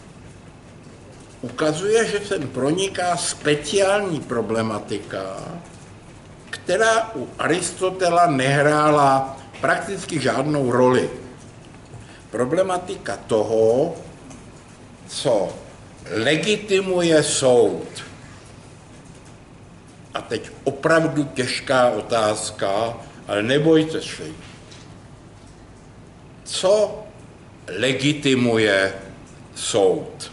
A: ukazuje, že sem proniká speciální problematika, která u Aristotela nehrála prakticky žádnou roli. Problematika toho, co legitimuje soud. A teď opravdu těžká otázka, ale nebojte se. Co legitimuje soud?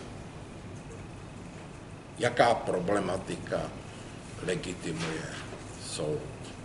A: Jaká problematika legitimuje soud?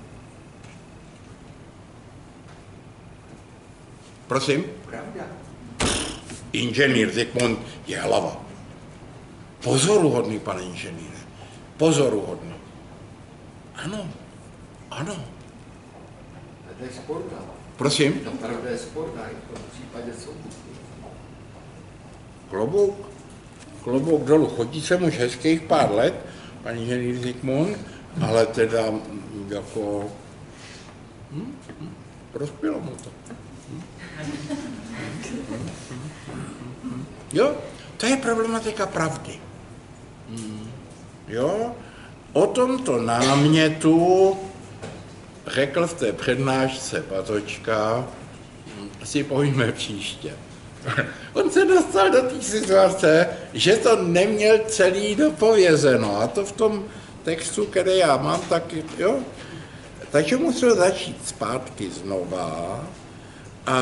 A: Prosím?
C: Pravda.
A: Inženýr Zikmund je hlava. Pozoruhodný, pane inženýre. Pozoruhodný. Ano, ano.
C: To je sporná.
A: Prosím?
C: To pravda je sporná, i v tom případě soudu.
A: Klobouk? Klobouk dolů. Chodí sem už hezkých pár let, pan inženýr Zikmund, ale teda jako... Hm, hm, prospělo mu to. Hm, hm, hm, jo, to je problematika pravdy. Hm, jo, o tomto námětu řekl v té přednášce Patočka, si povíme příště. On se dostal do té situace, že to neměl celý dopovězeno. A to v tom textu, který já mám, taky, jo. Takže musel začít zpátky znova a,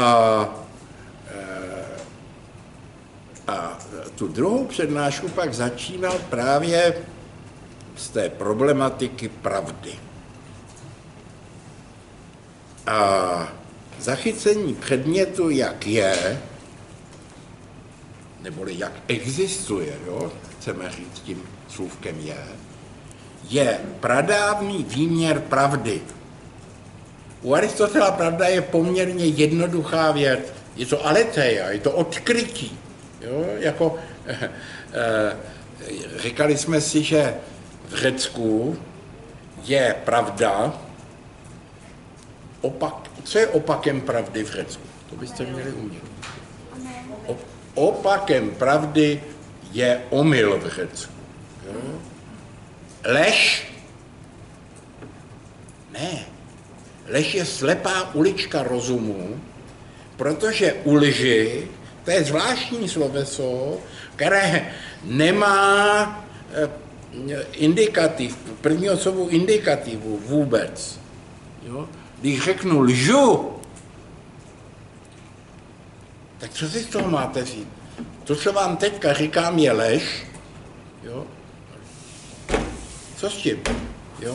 A: a tu druhou přednášku pak začínal právě z té problematiky pravdy. A zachycení předmětu, jak je, neboli jak existuje, jo, chceme říct tím slůvkem je, je pradávný výměr pravdy. U Aristotela pravda je poměrně jednoduchá věc. Je to aletheia, je to odkrytí. Jo, jako, eh, eh, říkali jsme si, že v Řecku je pravda opak. Co je opakem pravdy v Řecku? To byste měli umět. Opakem pravdy je omyl v Řecku. Jo? Lež? Ne. Lež je slepá ulička rozumu, protože u lži, to je zvláštní sloveso, které nemá indikativ, první osobu indikativu vůbec. Jo? Když řeknu lžu, tak co si z toho máte říct? To, co vám teďka říkám, je lež. Jo? Co s tím? Jo?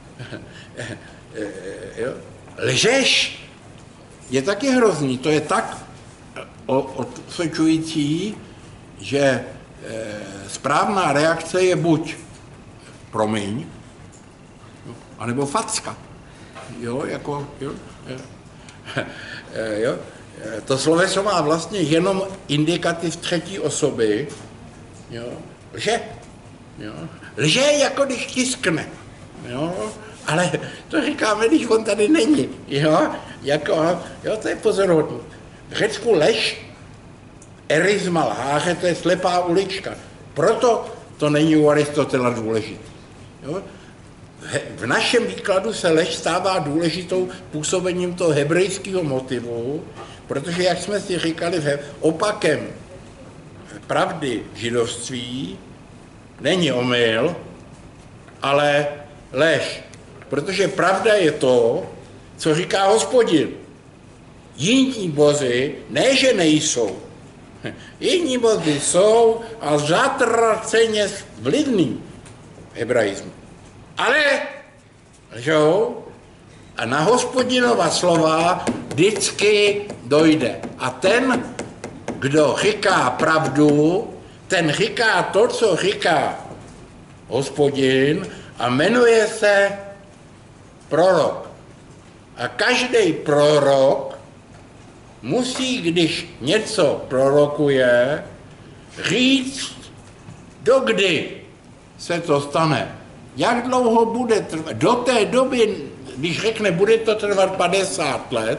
A: Jo? Lžeš je taky hrozný. To je tak odsvědčující, že e, správná reakce je buď promiň, anebo facka. Jo, jako, jo, jo. jo. To sloveso má vlastně jenom indikativ třetí osoby. Jo. Lže. Jo. Lže jako když tiskne. Jo. Ale to říkáme, když on tady není. Jo. Jako, jo, to je pozoruhodné. V Řecku lež, erisma lháře, to je slepá ulička. Proto to není u Aristotela důležité. Jo. V našem výkladu se lež stává důležitou působením toho hebrejského motivu, protože, jak jsme si říkali, opakem pravdy v židovství není omyl, ale lež. Protože pravda je to, co říká Hospodin. Jiní bozi, ne že nejsou. Jiní bozi jsou a zatraceně vlivný hebraismu. Ale lžou a na Hospodinova slova vždycky dojde. A ten, kdo říká pravdu, ten říká to, co říká Hospodin a jmenuje se prorok. A každý prorok musí, když něco prorokuje, říct, dokdy se to stane. Jak dlouho bude trvat? Do té doby, když řekne, bude to trvat padesát let,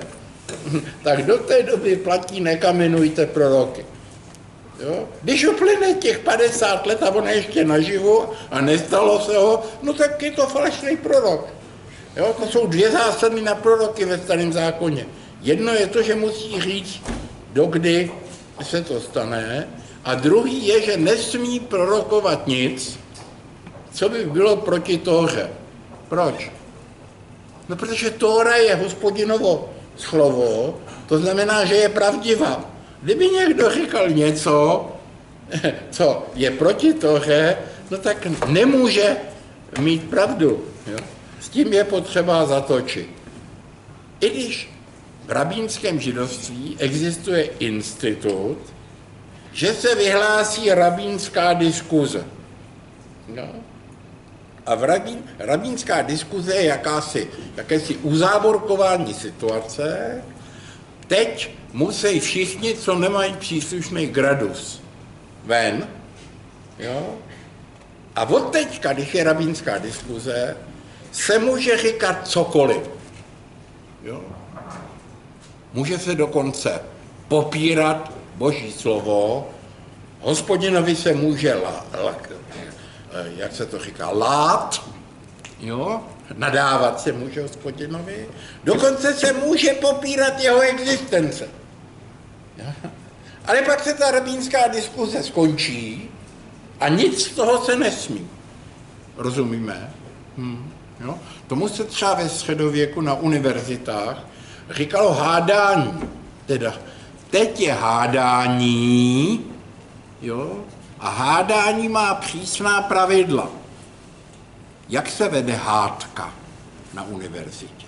A: tak do té doby platí nekamenujte proroky. Jo? Když uplyne těch padesát let a on je ještě naživu a nestalo se ho, no tak je to falešný prorok. Jo? To jsou dvě zásady na proroky ve Starém zákoně. Jedno je to, že musí říct, dokdy se to stane, a druhý je, že nesmí prorokovat nic, co by bylo proti Tóře. Proč? No, protože Tóra je Hospodinovo slovo, to znamená, že je pravdivá. Kdyby někdo říkal něco, co je proti Tóře, no tak nemůže mít pravdu. Jo? S tím je potřeba zatočit. I když v rabínském židovství existuje institut, že se vyhlásí rabínská diskuze. No. A v rabín, rabínská diskuze je jakási, jakési uzávorkování situace. Teď musí všichni, co nemají příslušný gradus, ven. Jo? A od teďka, když je rabínská diskuze, se může říkat cokoliv. Jo? Může se dokonce popírat Boží slovo, Hospodinovi se může, la, la, jak se to říká, lát, jo? Nadávat se může Hospodinovi, dokonce se může popírat jeho existence. Jo? Ale pak se ta rabínská diskuze skončí a nic z toho se nesmí. Rozumíme? Hm. Jo? Tomu se třeba ve středověku na univerzitách říkalo hádání. Teda teď je hádání, jo? A hádání má přísná pravidla. Jak se vede hádka na univerzitě?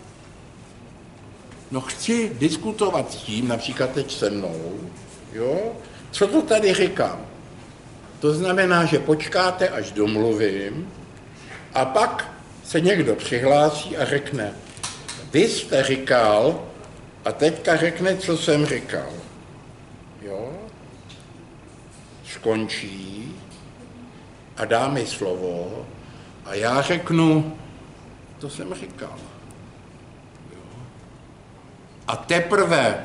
A: No chci diskutovat s tím, například teď se mnou, jo? Co to tady říkám? To znamená, že počkáte, až domluvím, a pak se někdo přihlásí a řekne, vy jste říkal, a teďka řekne, co jsem říkal. Jo? Skončí a dá mi slovo a já řeknu, to jsem říkal. Jo? A teprve,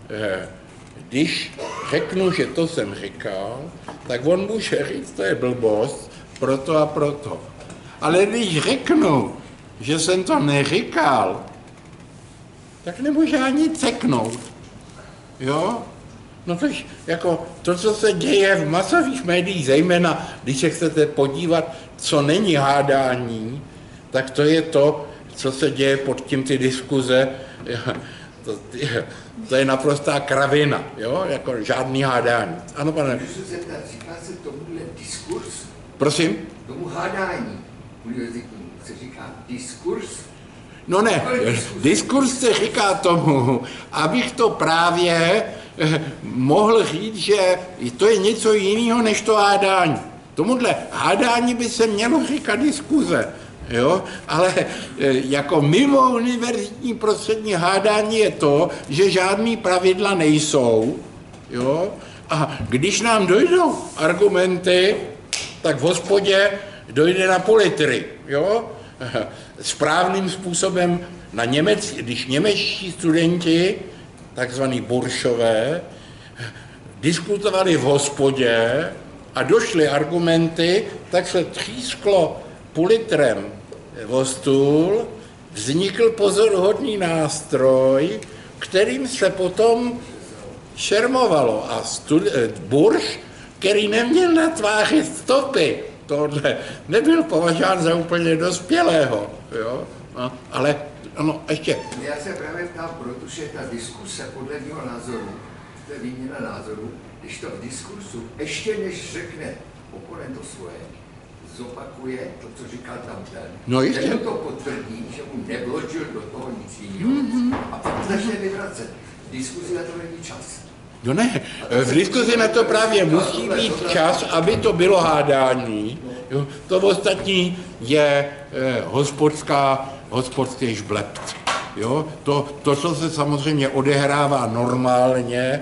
A: když řeknu, že to jsem říkal, tak on může říct, to je blbost, proto a proto. Ale když řeknu, že jsem to neříkal, tak nemůže ani ceknout. Jo? No to, jako, to, co se děje v masových médiích, zejména když se chcete podívat, co není hádání, tak to je to, co se děje pod tím ty diskuze. To, to je naprostá kravina, jo? Jako žádný hádání. Ano, pane.
C: Když se zeptat, říká se tomuhle diskurs?
A: Prosím?
C: Tomu hádání univerzitní se říká diskurs?
A: No ne, diskurs se říká tomu, abych to právě mohl říct, že to je něco jiného než to hádání. Tomuhle hádání by se mělo říkat diskuze, jo? Ale jako mimo univerzitní prostřední hádání je to, že žádný pravidla nejsou, jo? A když nám dojdou argumenty, tak v hospodě dojde na půl litry, jo? Správným způsobem na Němec, když němečtí studenti, takzvaný buršové, diskutovali v hospodě a došly argumenty, tak se třísklo půl litrem o stůl, vznikl pozoruhodný nástroj, kterým se potom šermovalo. A stud, burš, který neměl na tváři stopy, tohle nebyl považován za úplně dospělého, jo? No, ale ano, ještě.
C: Já se právě ptám, protože ta diskuse podle mého názoru, to je výměna názoru, když to v diskursu, ještě než řekne oponent to svoje, zopakuje to, co říkal tam ten,
A: no ještě.
C: Ten to potvrdí, že mu nevložil do toho nic jiného, mm-hmm. A pak začne vyvracet. V diskuzi na to není čas.
A: No ne, v diskuzi na to právě musí být čas, aby to bylo hádání. Jo, to ostatní je eh, hospodská, hospodský žblept. Jo, to, to, co se samozřejmě odehrává normálně,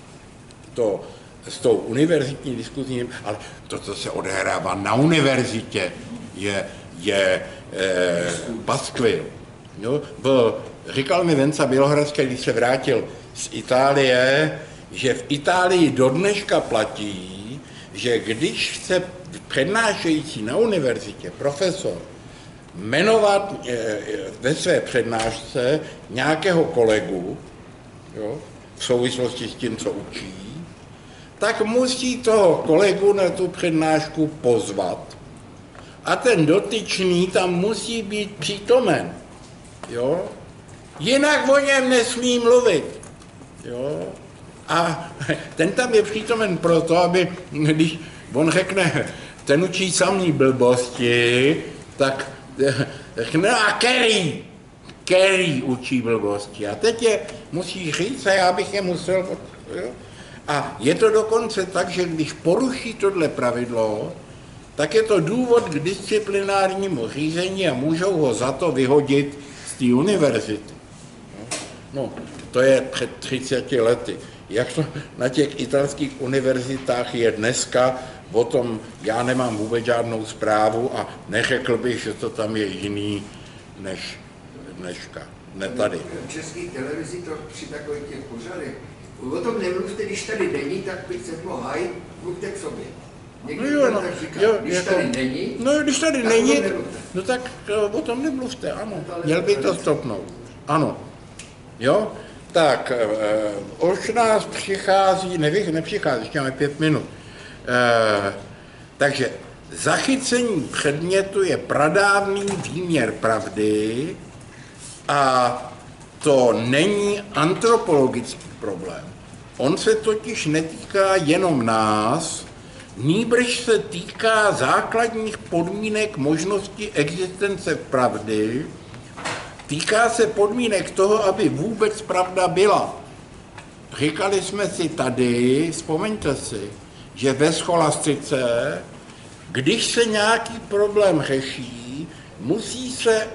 A: to s tou univerzitní diskuzí, ale to, co se odehrává na univerzitě, je, je eh, paskvil. Jo, v říkal mi Venca Bělohradský, když se vrátil z Itálie, že v Itálii do dneška platí, že když chce přednášející na univerzitě profesor jmenovat ve své přednášce nějakého kolegu, jo, v souvislosti s tím, co učí, tak musí toho kolegu na tu přednášku pozvat. A ten dotyčný tam musí být přítomen. Jo? Jinak o něm nesmí mluvit. Jo? A ten tam je přítomen proto, aby, když on řekne, ten učí samý blbosti, tak řekne, a Kerry, Kerry učí blbosti. A teď je musí říct, a já bych je musel... Jo? A je to dokonce tak, že když poruší tohle pravidlo, tak je to důvod k disciplinárnímu řízení a můžou ho za to vyhodit z té univerzity. No, to je před třiceti lety. Jak to na těch italských univerzitách je dneska, o tom já nemám vůbec žádnou zprávu a neřekl bych, že to tam je jiný než dneška. Ne tady.
C: V české televizi to při takových těch pořadech. O tom nemluvte, když tady není, tak bych se mohl hájit, mluvte k sobě. Někdy
A: no jo, no,
C: tak říká,
A: jo,
C: když
A: jako,
C: tady není,
A: no, když tady
C: tak
A: není,
C: o tom nemluvte.
A: No tak o tom nemluvte, ano. Měl by to stopnout. Ano. Jo? Tak, uh, už nás přichází, nevím, nepřichází, ještě máme pět minut. Uh, takže zachycení předmětu je pradávný výměr pravdy a to není antropologický problém. On se totiž netýká jenom nás, nýbrž se týká základních podmínek možnosti existence pravdy, týká se podmínek toho, aby vůbec pravda byla. Říkali jsme si tady, vzpomeňte si, že ve scholastice, když se nějaký problém řeší, musí se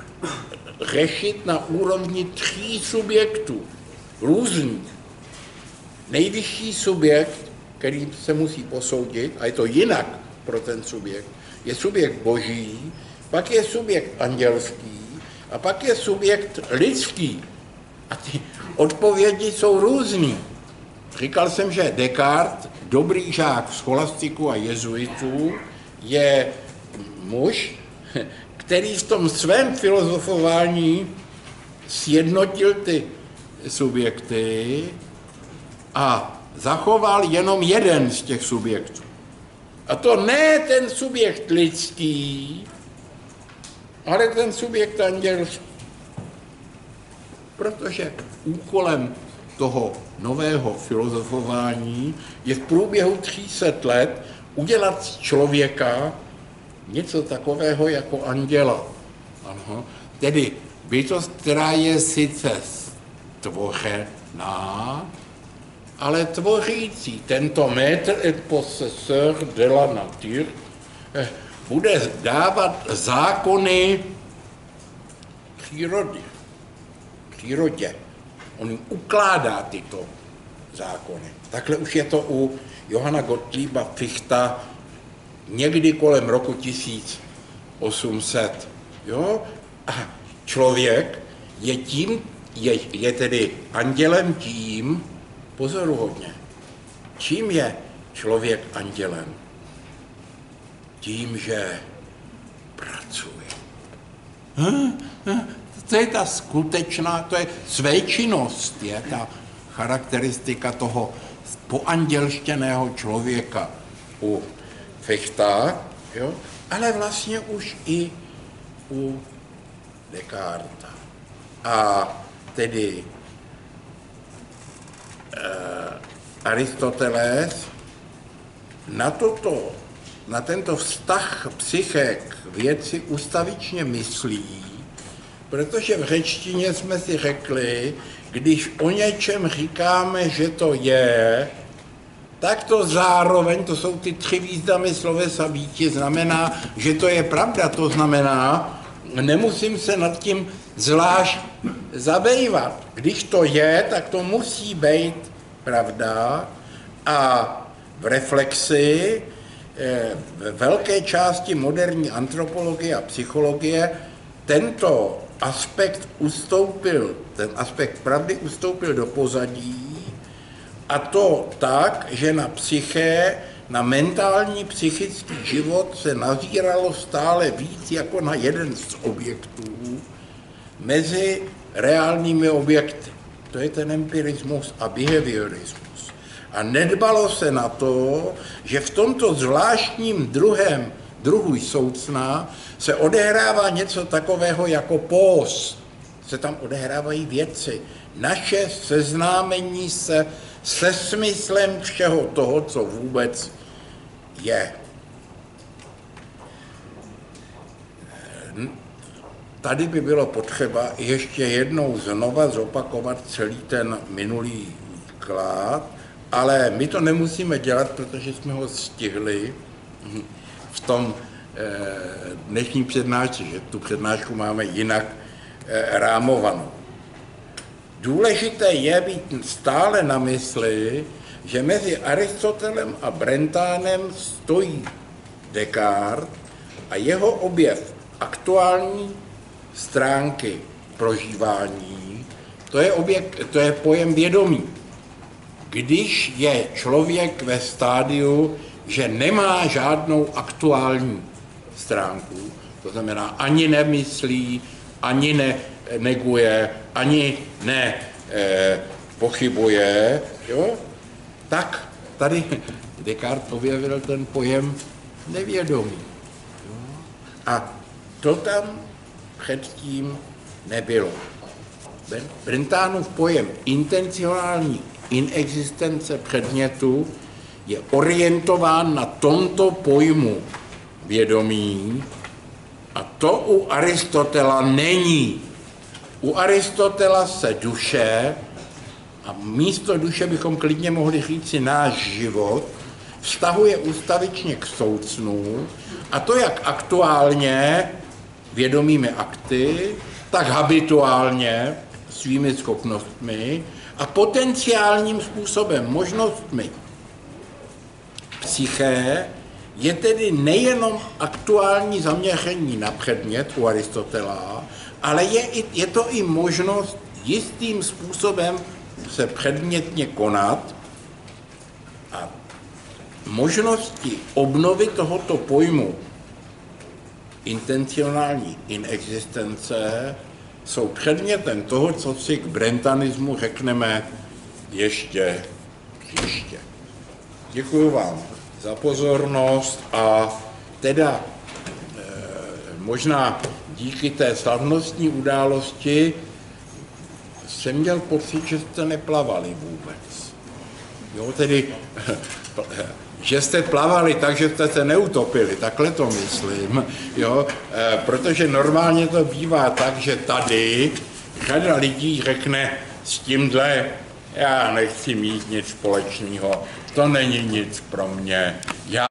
A: řešit na úrovni tří subjektů, různých. Nejvyšší subjekt, který se musí posoudit, a je to jinak pro ten subjekt, je subjekt boží, pak je subjekt andělský a pak je subjekt lidský. A ty odpovědi jsou různý. Říkal jsem, že Descartes, dobrý žák scholastiku a jezuitů, je muž, který v tom svém filozofování sjednotil ty subjekty a zachoval jenom jeden z těch subjektů. A to ne ten subjekt lidský, ale ten subjekt andělský. Protože úkolem toho nového filozofování je v průběhu tří set let udělat z člověka něco takového jako anděla. Ano. Tedy bytost, která je sice stvořená, ale tvořící. Tento maître et possesseur de la nature bude dávat zákony přírody. Přírodě. On jim ukládá tyto zákony. Takhle už je to u Johanna Gottlieba Fichta někdy kolem roku tisíc osm set. Jo? A člověk je tím, je, je tedy andělem tím, pozoruhodně, čím je člověk andělem? Tím, že pracuje. Hm? Hm? To je ta skutečná, to je svéčinnost, je ta charakteristika toho poandělštěného člověka u Fichta, jo? Ale vlastně už i u Descarta. A tedy eh, Aristoteles na toto, na tento vztah psyché k věci ustavičně myslí, protože v řečtině jsme si řekli, když o něčem říkáme, že to je, tak to zároveň, to jsou ty tři významy slovesa býti, znamená, že to je pravda, to znamená, nemusím se nad tím zvlášť zabývat. Když to je, tak to musí být pravda a v reflexi v velké části moderní antropologie a psychologie tento aspekt ustoupil, ten aspekt pravdy ustoupil do pozadí, a to tak, že na psyché, na mentální psychický život se nazíralo stále víc jako na jeden z objektů mezi reálnými objekty. To je ten empirismus a behaviorismus. A nedbalo se na to, že v tomto zvláštním druhém druhu soucna se odehrává něco takového jako pós. Se tam odehrávají věci. Naše seznámení se se smyslem všeho toho, co vůbec je. Tady by bylo potřeba ještě jednou znova zopakovat celý ten minulý výklad, ale my to nemusíme dělat, protože jsme ho stihli v tom dnešní přednášce, že tu přednášku máme jinak rámovanou. Důležité je být stále na mysli, že mezi Aristotelem a Brentánem stojí Descartes a jeho objev aktuální stránky prožívání, to je, objekt, to je pojem vědomí. Když je člověk ve stádiu, že nemá žádnou aktuální stránku, to znamená ani nemyslí, ani ne, neguje, ani ne e, pochybuje, jo? Tak tady Descartes objevil ten pojem nevědomí. Jo? A to tam předtím nebylo. Brentánův pojem intencionální inexistence předmětu je orientován na tomto pojmu vědomí a to u Aristotela není. U Aristotela se duše, a místo duše bychom klidně mohli říci náš život, vztahuje ustavičně k soucnu, a to jak aktuálně vědomými akty, tak habituálně svými schopnostmi a potenciálním způsobem možnostmi. Psyché je tedy nejenom aktuální zaměření na předmět u Aristotela, ale je, i, je to i možnost jistým způsobem se předmětně konat a možnosti obnovy tohoto pojmu intencionální inexistence jsou předmětem toho, co si k brentanismu řekneme ještě příště. Děkuji vám za pozornost a teda e, možná díky té slavnostní události jsem měl pocit, že jste neplavali vůbec. Jo, tedy, že jste plavali tak, že jste se neutopili, takhle to myslím, jo, e, protože normálně to bývá tak, že tady řada lidí řekne s tímhle, já nechci mít nic společného, to není nic pro mě, já